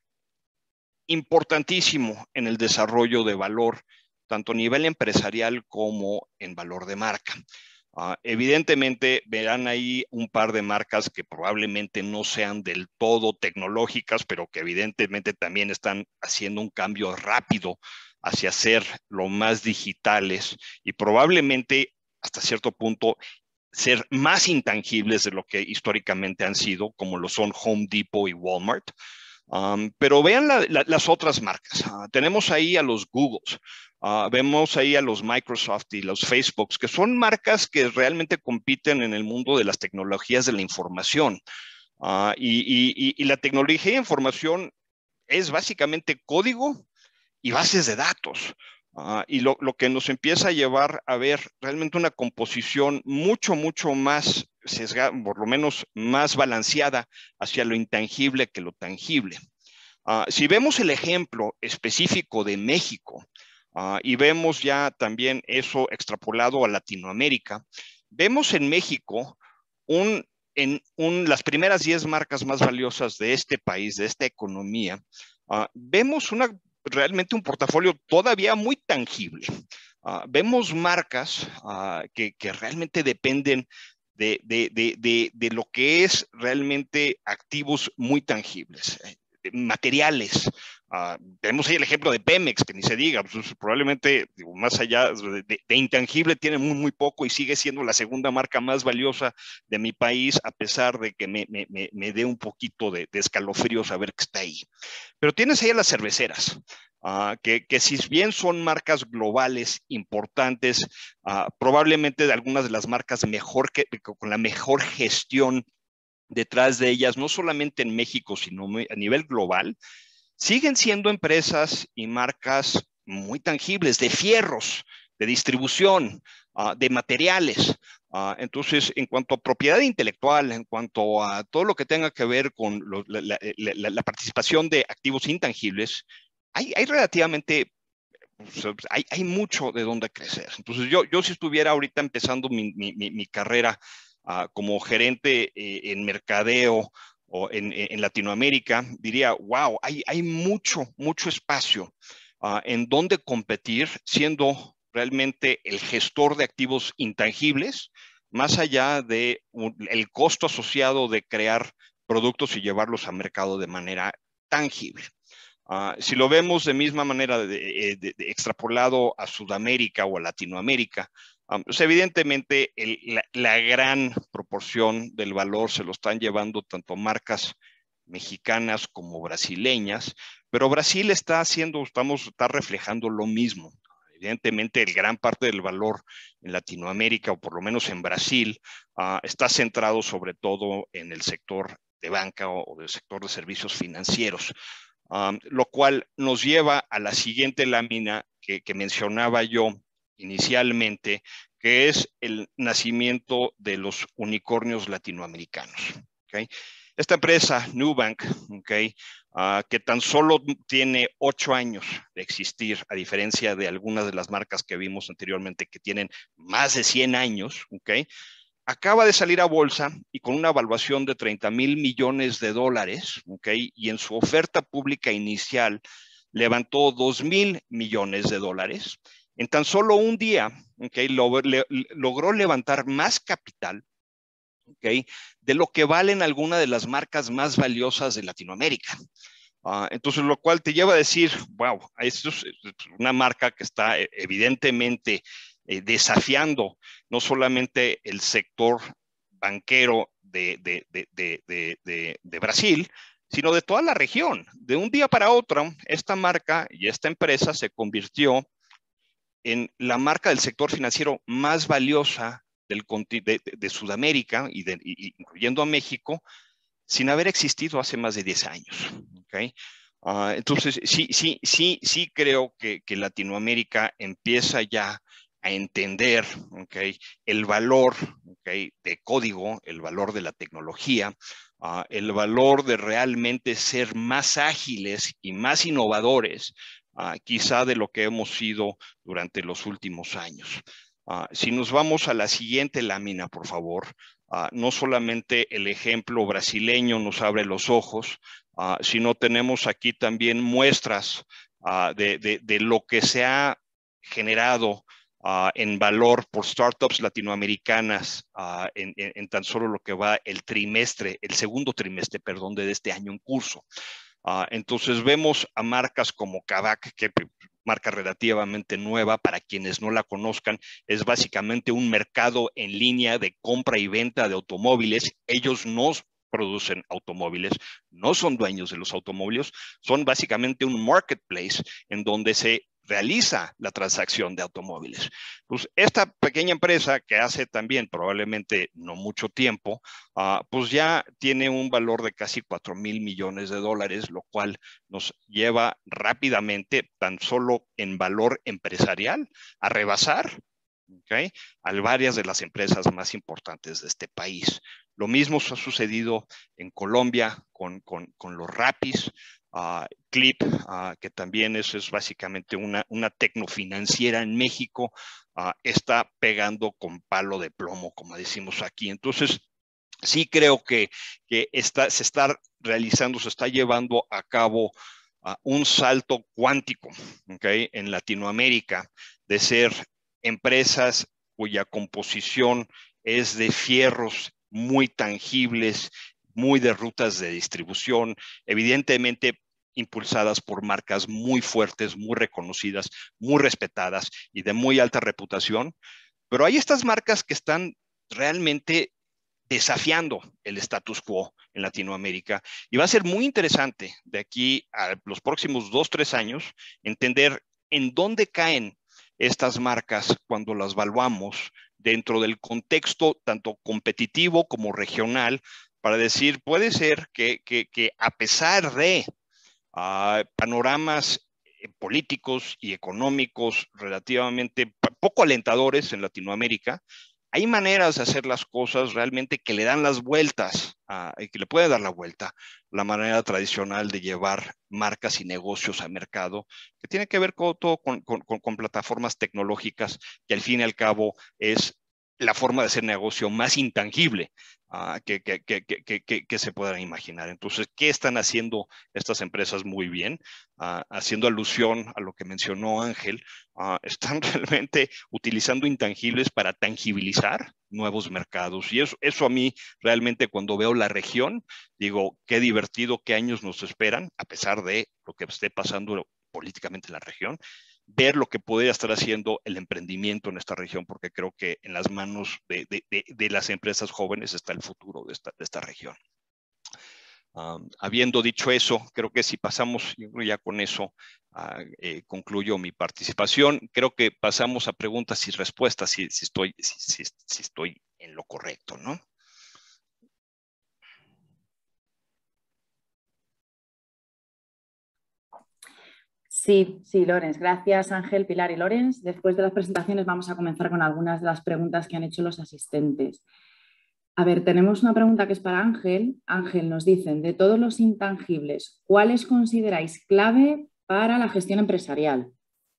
importantísimo en el desarrollo de valor, tanto a nivel empresarial como en valor de marca. Uh, evidentemente verán ahí un par de marcas que probablemente no sean del todo tecnológicas, pero que evidentemente también están haciendo un cambio rápido hacia ser lo más digitales y probablemente hasta cierto punto ser más intangibles de lo que históricamente han sido, como lo son Home Depot y Walmart. Um, pero vean la, la, las otras marcas. Uh, tenemos ahí a los Googles, uh, vemos ahí a los Microsoft y los Facebooks, que son marcas que realmente compiten en el mundo de las tecnologías de la información. Uh, y, y, y la tecnología de información es básicamente código y bases de datos. Uh, y lo, lo que nos empieza a llevar a ver realmente una composición mucho, mucho más sesgada, por lo menos más balanceada hacia lo intangible que lo tangible. Uh, si vemos el ejemplo específico de México uh, y vemos ya también eso extrapolado a Latinoamérica, vemos en México un, en un, las primeras diez marcas más valiosas de este país, de esta economía, uh, vemos una realmente un portafolio todavía muy tangible. Uh, vemos marcas uh, que, que realmente dependen de, de, de, de, de lo que es realmente activos muy tangibles, eh, materiales. Uh, tenemos ahí el ejemplo de Pemex, que ni se diga, pues, probablemente, digo, más allá de, de, de intangible, tiene muy, muy poco y sigue siendo la segunda marca más valiosa de mi país, a pesar de que me, me, me, me dé un poquito de, de escalofrío saber que está ahí. Pero tienes ahí a las cerveceras, uh, que, que si bien son marcas globales importantes, uh, probablemente de algunas de las marcas mejor que, con la mejor gestión detrás de ellas, no solamente en México, sino a nivel global, siguen siendo empresas y marcas muy tangibles, de fierros, de distribución, uh, de materiales. Uh, entonces, en cuanto a propiedad intelectual, en cuanto a todo lo que tenga que ver con lo, la, la, la, la participación de activos intangibles, hay, hay relativamente, hay, hay mucho de dónde crecer. Entonces, yo, yo si estuviera ahorita empezando mi, mi, mi carrera uh, como gerente eh, en mercadeo, o en, en Latinoamérica, diría, wow, hay, hay mucho, mucho espacio uh, en donde competir, siendo realmente el gestor de activos intangibles, más allá del de costo asociado de crear productos y llevarlos al mercado de manera tangible. Uh, si lo vemos de misma manera de, de, de extrapolado a Sudamérica o a Latinoamérica, Um, pues evidentemente el, la, la gran proporción del valor se lo están llevando tanto marcas mexicanas como brasileñas, pero Brasil está haciendo, estamos, está reflejando lo mismo. Evidentemente, el gran parte del valor en Latinoamérica, o por lo menos en Brasil, uh, está centrado sobre todo en el sector de banca o, o del sector de servicios financieros, um, lo cual nos lleva a la siguiente lámina que, que mencionaba yo inicialmente, que es el nacimiento de los unicornios latinoamericanos. ¿Okay? Esta empresa, Nubank, ¿okay? uh, que tan solo tiene ocho años de existir, a diferencia de algunas de las marcas que vimos anteriormente que tienen más de cien años, ¿okay? Acaba de salir a bolsa y con una evaluación de treinta mil millones de dólares, ¿okay? Y en su oferta pública inicial levantó dos mil millones de dólares. En tan solo un día, ¿okay? Log le, logró levantar más capital, ¿okay? De lo que valen algunas de las marcas más valiosas de Latinoamérica. Uh, entonces, lo cual te lleva a decir, wow, esto es una marca que está evidentemente eh, desafiando no solamente el sector banquero de, de, de, de, de, de, de Brasil, sino de toda la región. De un día para otro, esta marca y esta empresa se convirtió en la marca del sector financiero más valiosa del, de, de, de Sudamérica, y de, y, incluyendo a México, sin haber existido hace más de diez años. ¿Okay? Uh, entonces, sí, sí, sí, sí creo que, que Latinoamérica empieza ya a entender, ¿okay? El valor, ¿okay? De código, el valor de la tecnología, uh, el valor de realmente ser más ágiles y más innovadores, uh, quizá de lo que hemos sido durante los últimos años. Uh, si nos vamos a la siguiente lámina, por favor. Uh, no solamente el ejemplo brasileño nos abre los ojos, uh, sino tenemos aquí también muestras uh, de, de, de lo que se ha generado uh, en valor por startups latinoamericanas uh, en, en, en tan solo lo que va el trimestre, el segundo trimestre, perdón, de este año en curso. Uh, entonces vemos a marcas como Kavak, que marca relativamente nueva para quienes no la conozcan, es básicamente un mercado en línea de compra y venta de automóviles. Ellos no producen automóviles, no son dueños de los automóviles, son básicamente un marketplace en donde se realiza la transacción de automóviles. Pues esta pequeña empresa que hace también probablemente no mucho tiempo, uh, pues ya tiene un valor de casi cuatro mil millones de dólares, lo cual nos lleva rápidamente, tan solo en valor empresarial, a rebasar, ¿okay? A varias de las empresas más importantes de este país. Lo mismo ha sucedido en Colombia con, con, con los Rapis, uh, Clip, uh, que también eso es básicamente una, una tecnofinanciera en México, uh, está pegando con palo de plomo, como decimos aquí. Entonces, sí creo que, que está, se está realizando, se está llevando a cabo uh, un salto cuántico, ¿okay? En Latinoamérica, de ser empresas cuya composición es de fierros muy tangibles, muy de rutas de distribución, evidentemente impulsadas por marcas muy fuertes, muy reconocidas, muy respetadas y de muy alta reputación. Pero hay estas marcas que están realmente desafiando el status quo en Latinoamérica. Y va a ser muy interesante de aquí a los próximos dos, tres años entender en dónde caen estas marcas cuando las evaluamos dentro del contexto tanto competitivo como regional, para decir, puede ser que, que, que a pesar de uh, panoramas políticos y económicos relativamente poco alentadores en Latinoamérica, hay maneras de hacer las cosas realmente que le dan las vueltas, uh, que le puede dar la vuelta la manera tradicional de llevar marcas y negocios al mercado, que tiene que ver con, todo con, con, con plataformas tecnológicas, que al fin y al cabo es la forma de hacer negocio más intangible uh, que, que, que, que, que, que se puedan imaginar. Entonces, ¿qué están haciendo estas empresas muy bien? Uh, haciendo alusión a lo que mencionó Ángel, uh, están realmente utilizando intangibles para tangibilizar nuevos mercados. Y eso, eso a mí realmente cuando veo la región, digo, qué divertido, qué años nos esperan, a pesar de lo que esté pasando políticamente en la región, ver lo que podría estar haciendo el emprendimiento en esta región, porque creo que en las manos de, de, de, de las empresas jóvenes está el futuro de esta, de esta región. Um, habiendo dicho eso, creo que si pasamos, yo creo ya con eso uh, eh, concluyo mi participación. Creo que pasamos a preguntas y respuestas, si, si, estoy, si, si, si estoy en lo correcto, ¿no? Sí, sí, Lorenz. Gracias, Ángel, Pilar y Lorenz. Después de las presentaciones vamos a comenzar con algunas de las preguntas que han hecho los asistentes. A ver, tenemos una pregunta que es para Ángel. Ángel, nos dicen, de todos los intangibles, ¿cuáles consideráis clave para la gestión empresarial?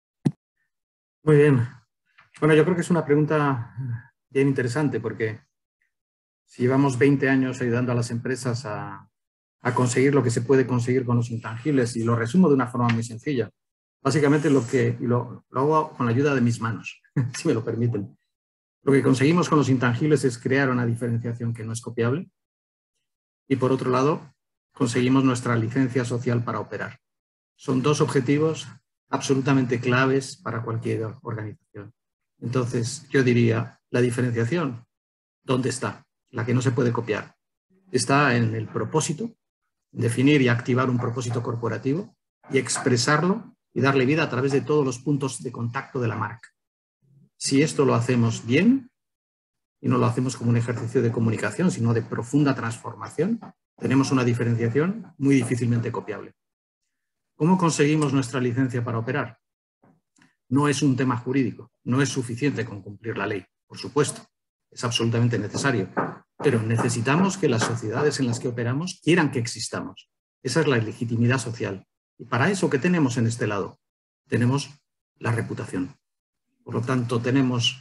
Muy bien. Bueno, yo creo que es una pregunta bien interesante porque si llevamos veinte años ayudando a las empresas a, a conseguir lo que se puede conseguir con los intangibles, y lo resumo de una forma muy sencilla. Básicamente lo que y lo, lo hago con la ayuda de mis manos, si me lo permiten. Lo que conseguimos con los intangibles es crear una diferenciación que no es copiable y, por otro lado, conseguimos nuestra licencia social para operar. Son dos objetivos absolutamente claves para cualquier organización. Entonces, yo diría, la diferenciación, ¿dónde está? La que no se puede copiar. Está en el propósito, definir y activar un propósito corporativo y expresarlo y darle vida a través de todos los puntos de contacto de la marca. Si esto lo hacemos bien, y no lo hacemos como un ejercicio de comunicación, sino de profunda transformación, tenemos una diferenciación muy difícilmente copiable. ¿Cómo conseguimos nuestra licencia para operar? No es un tema jurídico, no es suficiente con cumplir la ley, por supuesto, es absolutamente necesario, pero necesitamos que las sociedades en las que operamos quieran que existamos. Esa es la legitimidad social. Y para eso, ¿qué tenemos en este lado? Tenemos la reputación. Por lo tanto, tenemos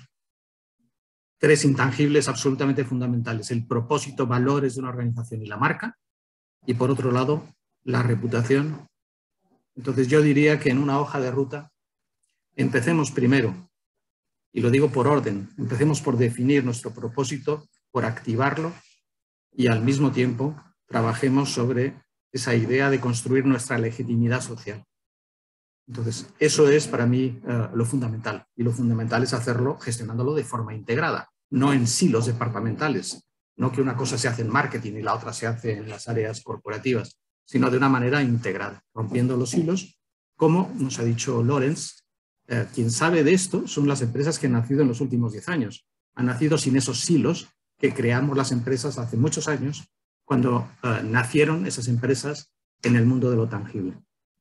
tres intangibles absolutamente fundamentales: el propósito, valores de una organización y la marca, y por otro lado, la reputación. Entonces yo diría que en una hoja de ruta empecemos primero, y lo digo por orden, empecemos por definir nuestro propósito, por activarlo, y al mismo tiempo trabajemos sobre esa idea de construir nuestra legitimidad social. Entonces, eso es para mí uh, lo fundamental, y lo fundamental es hacerlo gestionándolo de forma integrada, no en silos departamentales, no que una cosa se hace en marketing y la otra se hace en las áreas corporativas, sino de una manera integrada, rompiendo los hilos, como nos ha dicho Lorenz. Eh, quien sabe de esto son las empresas que han nacido en los últimos diez años. Han nacido sin esos silos que creamos las empresas hace muchos años, cuando eh, nacieron esas empresas en el mundo de lo tangible.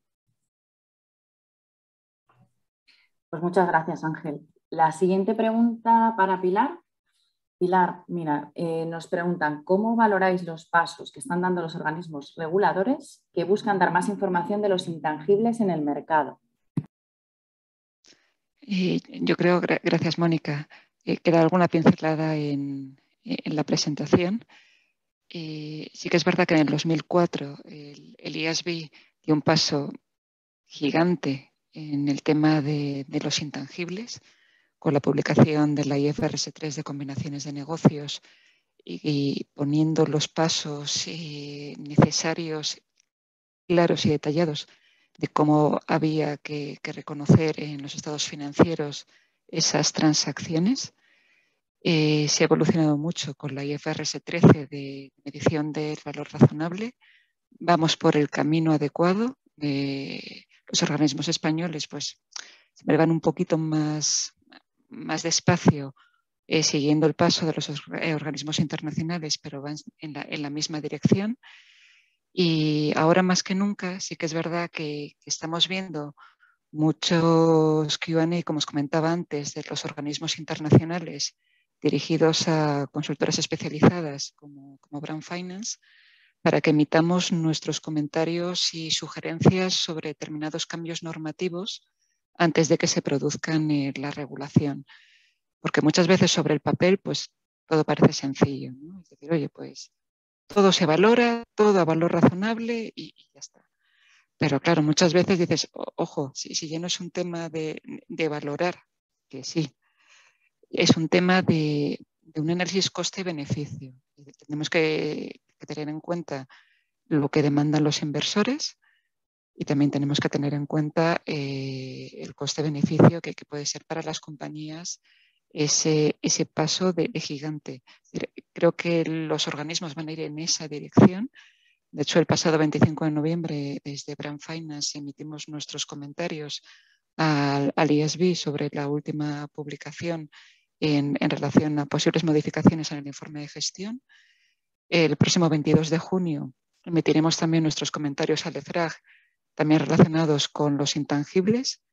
Pues muchas gracias, Ángel. La siguiente pregunta para Pilar. Pilar, mira, eh, nos preguntan, ¿cómo valoráis los pasos que están dando los organismos reguladores que buscan dar más información de los intangibles en el mercado? Eh, yo creo, gra gracias Mónica, eh, queda alguna pincelada en, en la presentación. Eh, sí que es verdad que en el dos mil cuatro el, el I A S B dio un paso gigante en el tema de, de los intangibles, con la publicación de la I F R S tres de combinaciones de negocios y, y poniendo los pasos eh, necesarios, claros y detallados de cómo había que, que reconocer en los estados financieros esas transacciones. Eh, se ha evolucionado mucho con la I F R S trece de medición del valor razonable. Vamos por el camino adecuado. Eh, los organismos españoles pues se van un poquito más, más despacio eh, siguiendo el paso de los organismos internacionales, pero van en la, en la misma dirección. Y ahora más que nunca sí que es verdad que, que estamos viendo muchos Q and A, como os comentaba antes, de los organismos internacionales dirigidos a consultoras especializadas como, como Brand Finance, para que emitamos nuestros comentarios y sugerencias sobre determinados cambios normativos antes de que se produzcan en la regulación. Porque muchas veces sobre el papel pues todo parece sencillo, ¿no? Es decir, oye, pues todo se valora, todo a valor razonable y, y ya está. Pero claro, muchas veces dices, ojo, si, si ya no es un tema de, de valorar, que sí, es un tema de, de un análisis coste-beneficio. Tenemos que, que tener en cuenta lo que demandan los inversores y también tenemos que tener en cuenta eh, el coste-beneficio que, que puede ser para las compañías ese, ese paso de, de gigante. Creo que los organismos van a ir en esa dirección. De hecho, el pasado veinticinco de noviembre, desde Brand Finance, emitimos nuestros comentarios al, al I S B sobre la última publicación en, en relación a posibles modificaciones en el informe de gestión. El próximo veintidós de junio emitiremos también nuestros comentarios al E F R A G, también relacionados con los intangibles.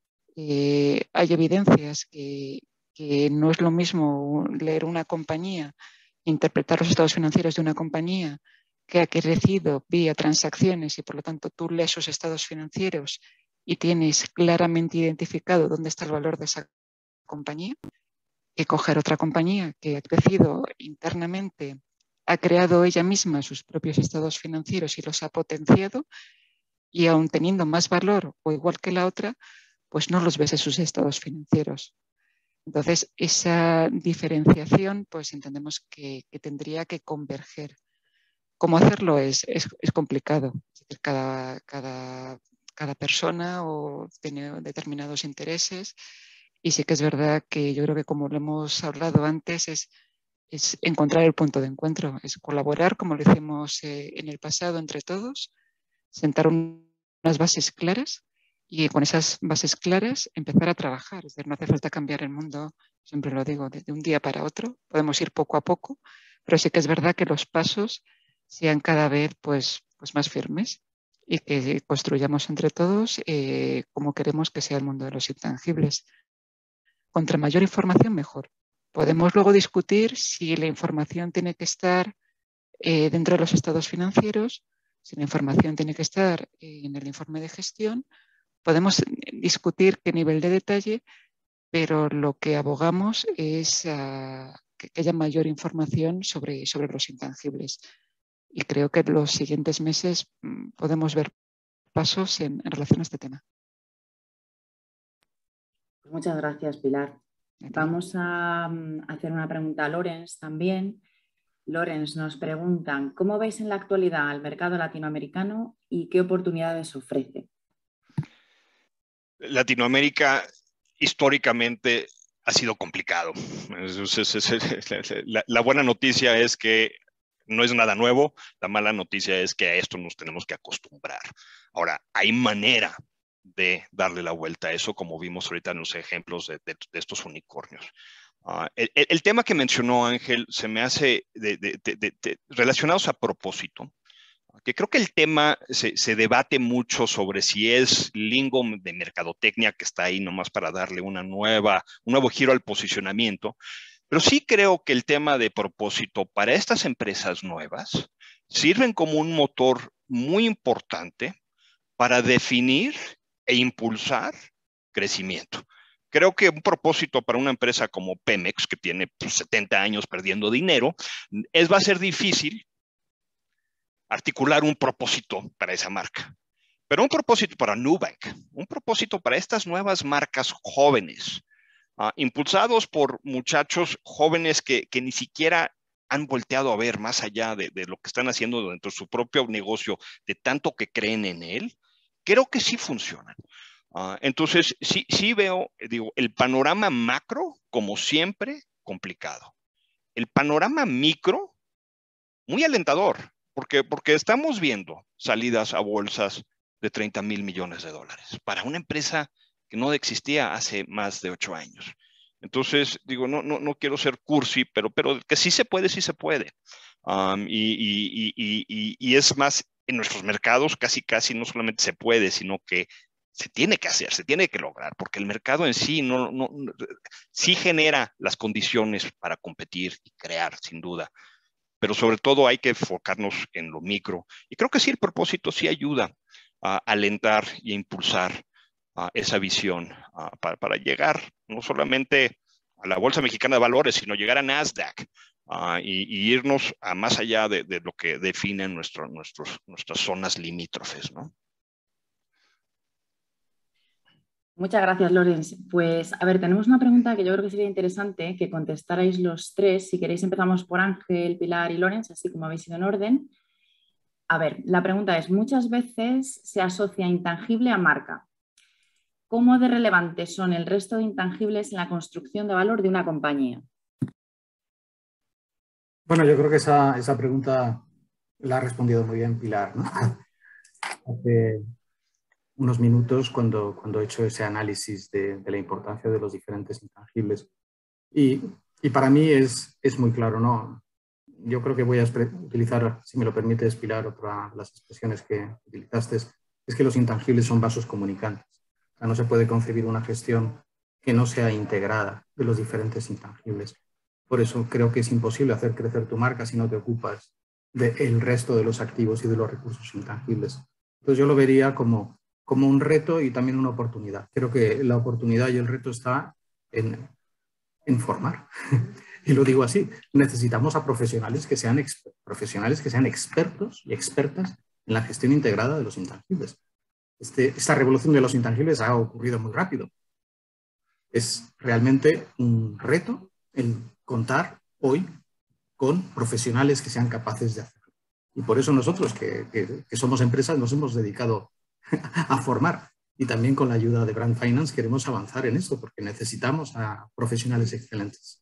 Eh, hay evidencias que, que no es lo mismo leer una compañía, interpretar los estados financieros de una compañía que ha crecido vía transacciones y por lo tanto tú lees sus estados financieros y tienes claramente identificado dónde está el valor de esa compañía, que coger otra compañía que ha crecido internamente, ha creado ella misma sus propios estados financieros y los ha potenciado y aun teniendo más valor o igual que la otra, pues no los ves en sus estados financieros. Entonces, esa diferenciación, pues entendemos que, que tendría que converger. ¿Cómo hacerlo? Es, es, es complicado. Es decir, cada, cada, cada persona o tiene determinados intereses y sí que es verdad que yo creo que, como lo hemos hablado antes, es, es encontrar el punto de encuentro, es colaborar como lo hicimos eh, en el pasado entre todos, sentar un, unas bases claras y con esas bases claras empezar a trabajar. Es decir, no hace falta cambiar el mundo, siempre lo digo, de, de un día para otro. Podemos ir poco a poco, pero sí que es verdad que los pasos sean cada vez pues, pues más firmes y que construyamos entre todos eh, como queremos que sea el mundo de los intangibles. Contra mayor información, mejor. Podemos luego discutir si la información tiene que estar eh, dentro de los estados financieros, si la información tiene que estar en el informe de gestión. Podemos discutir qué nivel de detalle, pero lo que abogamos es uh, que haya mayor información sobre, sobre los intangibles. Y creo que en los siguientes meses mmm, podemos ver pasos en, en relación a este tema. Muchas gracias, Pilar. Vamos a hacer una pregunta a Lorenz también. Lorenz, nos preguntan, ¿cómo veis en la actualidad al mercado latinoamericano y qué oportunidades ofrece? Latinoamérica históricamente ha sido complicado. La, la buena noticia es que no es nada nuevo, la mala noticia es que a esto nos tenemos que acostumbrar. Ahora, hay manera de darle la vuelta a eso, como vimos ahorita en los ejemplos de, de, de estos unicornios. Uh, el, el tema que mencionó Ángel se me hace de, de, de, de, de, relacionados a propósito, que creo que el tema se, se debate mucho sobre si es lingo de mercadotecnia que está ahí nomás para darle una nueva, un nuevo giro al posicionamiento, pero sí creo que el tema de propósito para estas empresas nuevas sirven como un motor muy importante para definir e impulsar crecimiento. Creo que un propósito para una empresa como Pemex, que tiene pues, setenta años perdiendo dinero, es, va a ser difícil articular un propósito para esa marca. Pero un propósito para Nubank, un propósito para estas nuevas marcas jóvenes, uh, impulsados por muchachos jóvenes que, que ni siquiera han volteado a ver más allá de, de lo que están haciendo dentro de su propio negocio, de tanto que creen en él, creo que sí funcionan. Uh, entonces, sí, sí veo, digo, el panorama macro, como siempre, complicado. El panorama micro, muy alentador, porque, porque estamos viendo salidas a bolsas de treinta mil millones de dólares para una empresa que no existía hace más de ocho años. Entonces, digo, no, no, no quiero ser cursi, pero, pero que sí se puede, sí se puede. Um, y, y, y, y, y es más, en nuestros mercados casi, casi no solamente se puede, sino que se tiene que hacer, se tiene que lograr, porque el mercado en sí no, no, no, sí genera las condiciones para competir y crear, sin duda. Pero sobre todo hay que enfocarnos en lo micro. Y creo que sí, el propósito sí ayuda a alentar y a impulsar uh, esa visión uh, para, para llegar no solamente a la Bolsa Mexicana de Valores, sino llegar a Nasdaq uh, y, y irnos a más allá de, de lo que definen nuestro, nuestros, nuestras zonas limítrofes, ¿no? Muchas gracias, Lorenz. Pues, a ver, tenemos una pregunta que yo creo que sería interesante que contestarais los tres. Si queréis, empezamos por Ángel, Pilar y Lorenz, así como habéis ido en orden. A ver, la pregunta es, muchas veces se asocia intangible a marca. ¿Cómo de relevantes son el resto de intangibles en la construcción de valor de una compañía? Bueno, yo creo que esa, esa pregunta la ha respondido muy bien Pilar, ¿no? Hace unos minutos cuando, cuando he hecho ese análisis de, de la importancia de los diferentes intangibles. Y, y para mí es, es muy claro, ¿no? Yo creo que voy a utilizar, si me lo permites, Pilar, otra de las expresiones que utilizaste, es que los intangibles son vasos comunicantes. O sea, no se puede concebir una gestión que no sea integrada de los diferentes intangibles. Por eso creo que es imposible hacer crecer tu marca si no te ocupas del resto de los activos y de los recursos intangibles. Entonces yo lo vería como, como un reto y también una oportunidad. Creo que la oportunidad y el reto está en, en formar. Y lo digo así, necesitamos a profesionales que, sean profesionales que sean expertos y expertas en la gestión integrada de los intangibles. Este, esta revolución de los intangibles ha ocurrido muy rápido. Es realmente un reto el contar hoy con profesionales que sean capaces de hacerlo. Y por eso nosotros, que, que, que somos empresas, nos hemos dedicado a formar. Y también con la ayuda de Brand Finance queremos avanzar en esto, porque necesitamos a profesionales excelentes.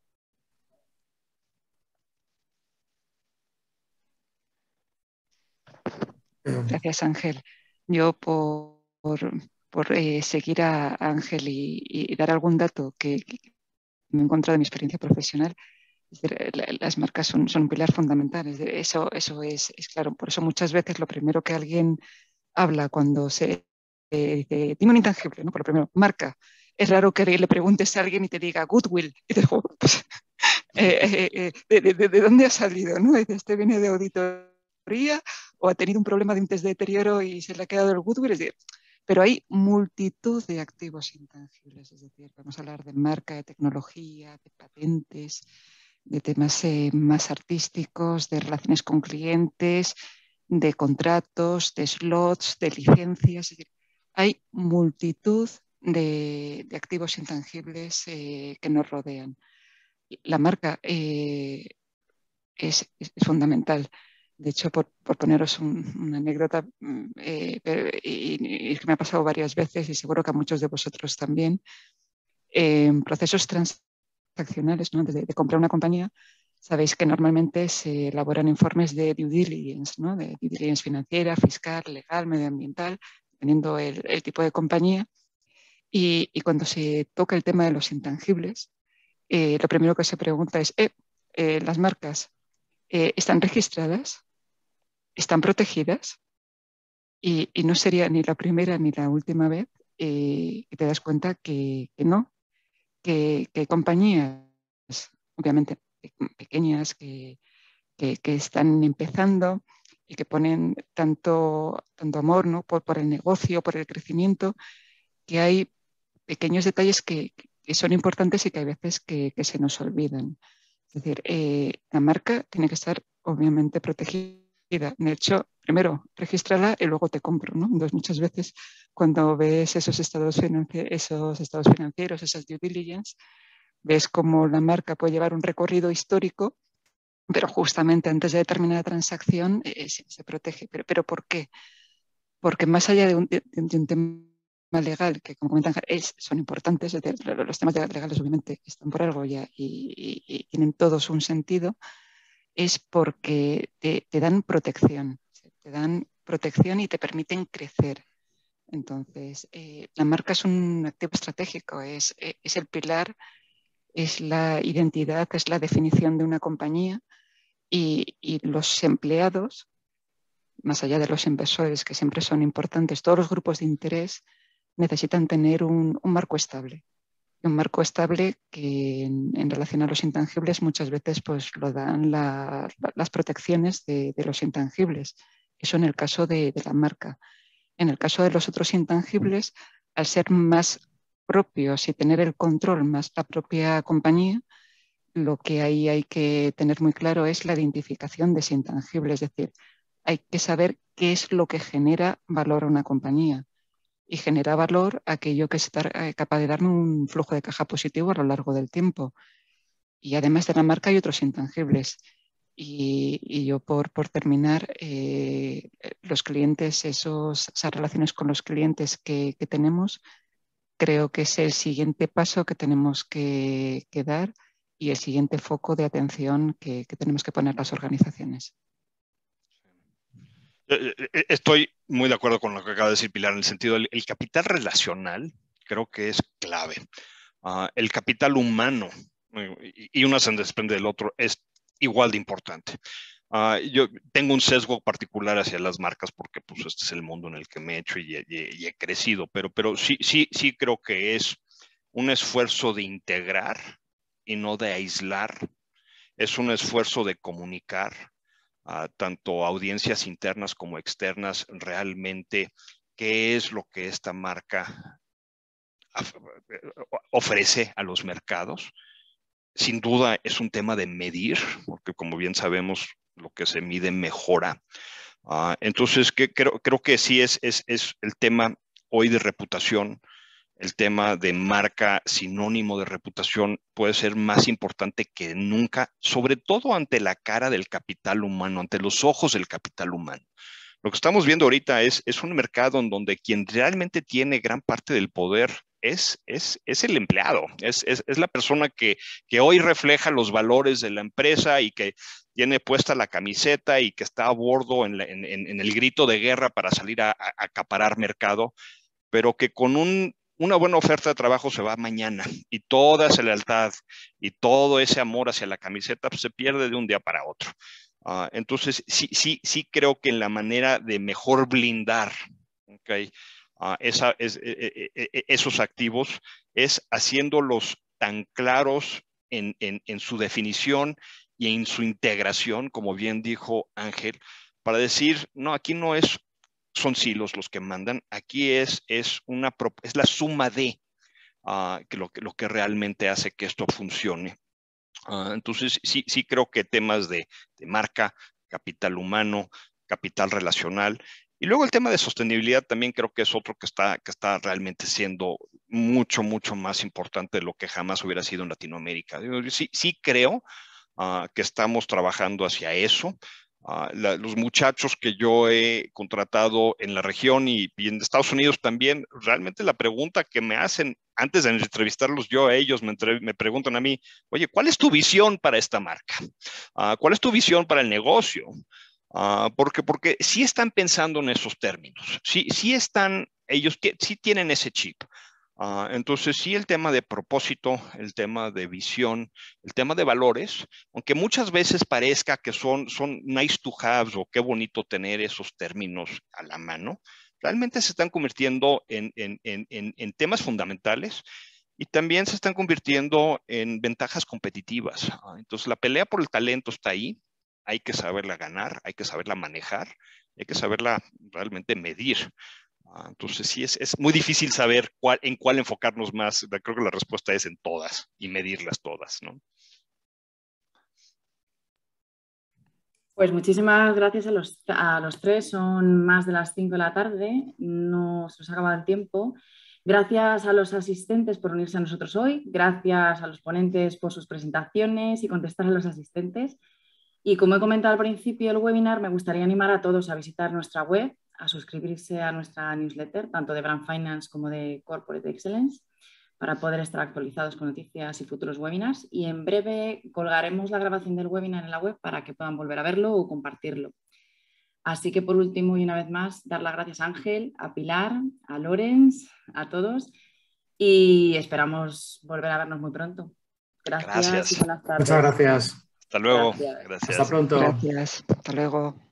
Gracias, Ángel. Yo, por, por, por eh, seguir a Ángel y, y dar algún dato que, que me he encontrado de mi experiencia profesional, es decir, las marcas son, son un pilar fundamental. Es decir, eso eso es, es claro. Por eso muchas veces lo primero que alguien habla cuando se eh, dice, dime un intangible, ¿no? Por lo primero, marca. Es raro que le preguntes a alguien y te diga goodwill. Y te digo, pues, eh, eh, de, de, ¿de dónde ha salido? ¿No? Dice, este viene de auditoría o ha tenido un problema de un test de deterioro y se le ha quedado el goodwill. Es decir, pero hay multitud de activos intangibles. Es decir, vamos a hablar de marca, de tecnología, de patentes, de temas eh, más artísticos, de relaciones con clientes, de contratos, de slots, de licencias. Es decir, hay multitud de, de activos intangibles eh, que nos rodean. La marca eh, es, es, fundamental. De hecho, por, por poneros un, una anécdota, eh, y, y que me ha pasado varias veces y seguro que a muchos de vosotros también, en eh, procesos transaccionales, ¿no? de, de comprar una compañía, sabéis que normalmente se elaboran informes de due diligence, ¿no? De due diligence financiera, fiscal, legal, medioambiental, dependiendo el, el tipo de compañía. Y, y cuando se toca el tema de los intangibles, eh, lo primero que se pregunta es, eh, eh, ¿las marcas eh, están registradas? ¿Están protegidas? Y, y no sería ni la primera ni la última vez eh, que te das cuenta que, que no, que, que compañías, obviamente pequeñas, que, que, que están empezando y que ponen tanto, tanto amor, ¿no? por, por el negocio, por el crecimiento, que hay pequeños detalles que, que son importantes y que hay veces que, que se nos olvidan. Es decir, eh, la marca tiene que estar obviamente protegida, De hecho, primero, regístrala y luego te compro, ¿no? Entonces, muchas veces cuando ves esos estados, esos estados financieros, esas due diligence, ves cómo la marca puede llevar un recorrido histórico, pero justamente antes de determinada transacción eh, se, se protege. ¿Pero, ¿Pero por qué? Porque más allá de un, de, de un tema legal, que como comentan, es, son importantes, es decir, los temas legales obviamente están por algo ya y, y, y tienen todos un sentido, es porque te, te dan protección, te dan protección y te permiten crecer. Entonces, eh, la marca es un activo estratégico, es, es el pilar, es la identidad, es la definición de una compañía y, y los empleados, más allá de los inversores, que siempre son importantes, todos los grupos de interés necesitan tener un, un marco estable. Un marco estable que en, en relación a los intangibles muchas veces pues, lo dan la, las protecciones de, de los intangibles. Eso en el caso de, de la marca. En el caso de los otros intangibles, al ser más propios y tener el control más la propia compañía, lo que ahí hay que tener muy claro es la identificación de ese intangible. Es decir, hay que saber qué es lo que genera valor a una compañía. Y genera valor aquello que es capaz de darme un flujo de caja positivo a lo largo del tiempo. Y además de la marca hay otros intangibles. Y, y yo por, por terminar, eh, los clientes, esos, esas relaciones con los clientes que, que tenemos, creo que es el siguiente paso que tenemos que, que dar y el siguiente foco de atención que, que tenemos que poner las organizaciones. Estoy muy de acuerdo con lo que acaba de decir Pilar, en el sentido del el capital relacional creo que es clave. Uh, el capital humano, y uno se desprende del otro, es igual de importante. Uh, yo tengo un sesgo particular hacia las marcas porque pues, este es el mundo en el que me he hecho y, y, y he crecido, pero, pero sí, sí, sí creo que es un esfuerzo de integrar y no de aislar. Es un esfuerzo de comunicar. Uh, tanto audiencias internas como externas, realmente qué es lo que esta marca ofrece a los mercados. Sin duda es un tema de medir, porque como bien sabemos, lo que se mide mejora. Uh, entonces, que, creo, creo que sí es, es, es el tema hoy de reputación. El tema de marca, sinónimo de reputación, puede ser más importante que nunca, sobre todo ante la cara del capital humano, ante los ojos del capital humano. Lo que estamos viendo ahorita es, es un mercado en donde quien realmente tiene gran parte del poder es, es, es el empleado, es, es, es la persona que, que hoy refleja los valores de la empresa y que tiene puesta la camiseta y que está a bordo en, la, en, en el grito de guerra para salir a, a acaparar mercado, pero que con un una buena oferta de trabajo se va mañana y toda esa lealtad y todo ese amor hacia la camiseta pues, se pierde de un día para otro. Uh, entonces, sí, sí, sí creo que en la manera de mejor blindar okay, uh, esa, es, eh, eh, eh, esos activos es haciéndolos tan claros en, en, en su definición y en su integración, como bien dijo Ángel, para decir, no, aquí no es son silos los que mandan. Aquí es, es, una, es la suma de uh, que lo, lo que realmente hace que esto funcione. Uh, entonces, sí, sí creo que temas de, de marca, capital humano, capital relacional, y luego el tema de sostenibilidad también creo que es otro que está, que está realmente siendo mucho, mucho más importante de lo que jamás hubiera sido en Latinoamérica. Sí, sí creo uh, que estamos trabajando hacia eso. Uh, la, los muchachos que yo he contratado en la región y, y en Estados Unidos también, realmente la pregunta que me hacen antes de entrevistarlos yo a ellos, me, entre, me preguntan a mí, oye, ¿cuál es tu visión para esta marca? Uh, ¿Cuál es tu visión para el negocio? Uh, porque, porque sí están pensando en esos términos, sí, sí están, ellos sí tienen ese chip. Uh, entonces, sí, el tema de propósito, el tema de visión, el tema de valores, aunque muchas veces parezca que son, son nice to have o qué bonito tener esos términos a la mano, realmente se están convirtiendo en, en, en, en temas fundamentales y también se están convirtiendo en ventajas competitivas. Uh, entonces, la pelea por el talento está ahí, hay que saberla ganar, hay que saberla manejar, hay que saberla realmente medir. Entonces sí, es, es muy difícil saber cuál, en cuál enfocarnos más. Creo que la respuesta es en todas y medirlas todas, ¿no? Pues muchísimas gracias a los, a los tres, son más de las cinco de la tarde, no se nos ha acabado el tiempo. Gracias a los asistentes por unirse a nosotros hoy, gracias a los ponentes por sus presentaciones y contestar a los asistentes. Y como he comentado al principio del webinar, me gustaría animar a todos a visitar nuestra web, a suscribirse a nuestra newsletter, tanto de Brand Finance como de Corporate Excellence, para poder estar actualizados con noticias y futuros webinars. Y en breve colgaremos la grabación del webinar en la web para que puedan volver a verlo o compartirlo. Así que por último y una vez más, dar las gracias a Ángel, a Pilar, a Lorenz, a todos y esperamos volver a vernos muy pronto. Gracias, Gracias. y buenas tardes. Muchas gracias. Hasta luego. Gracias. Gracias. Hasta pronto. Gracias. Hasta luego.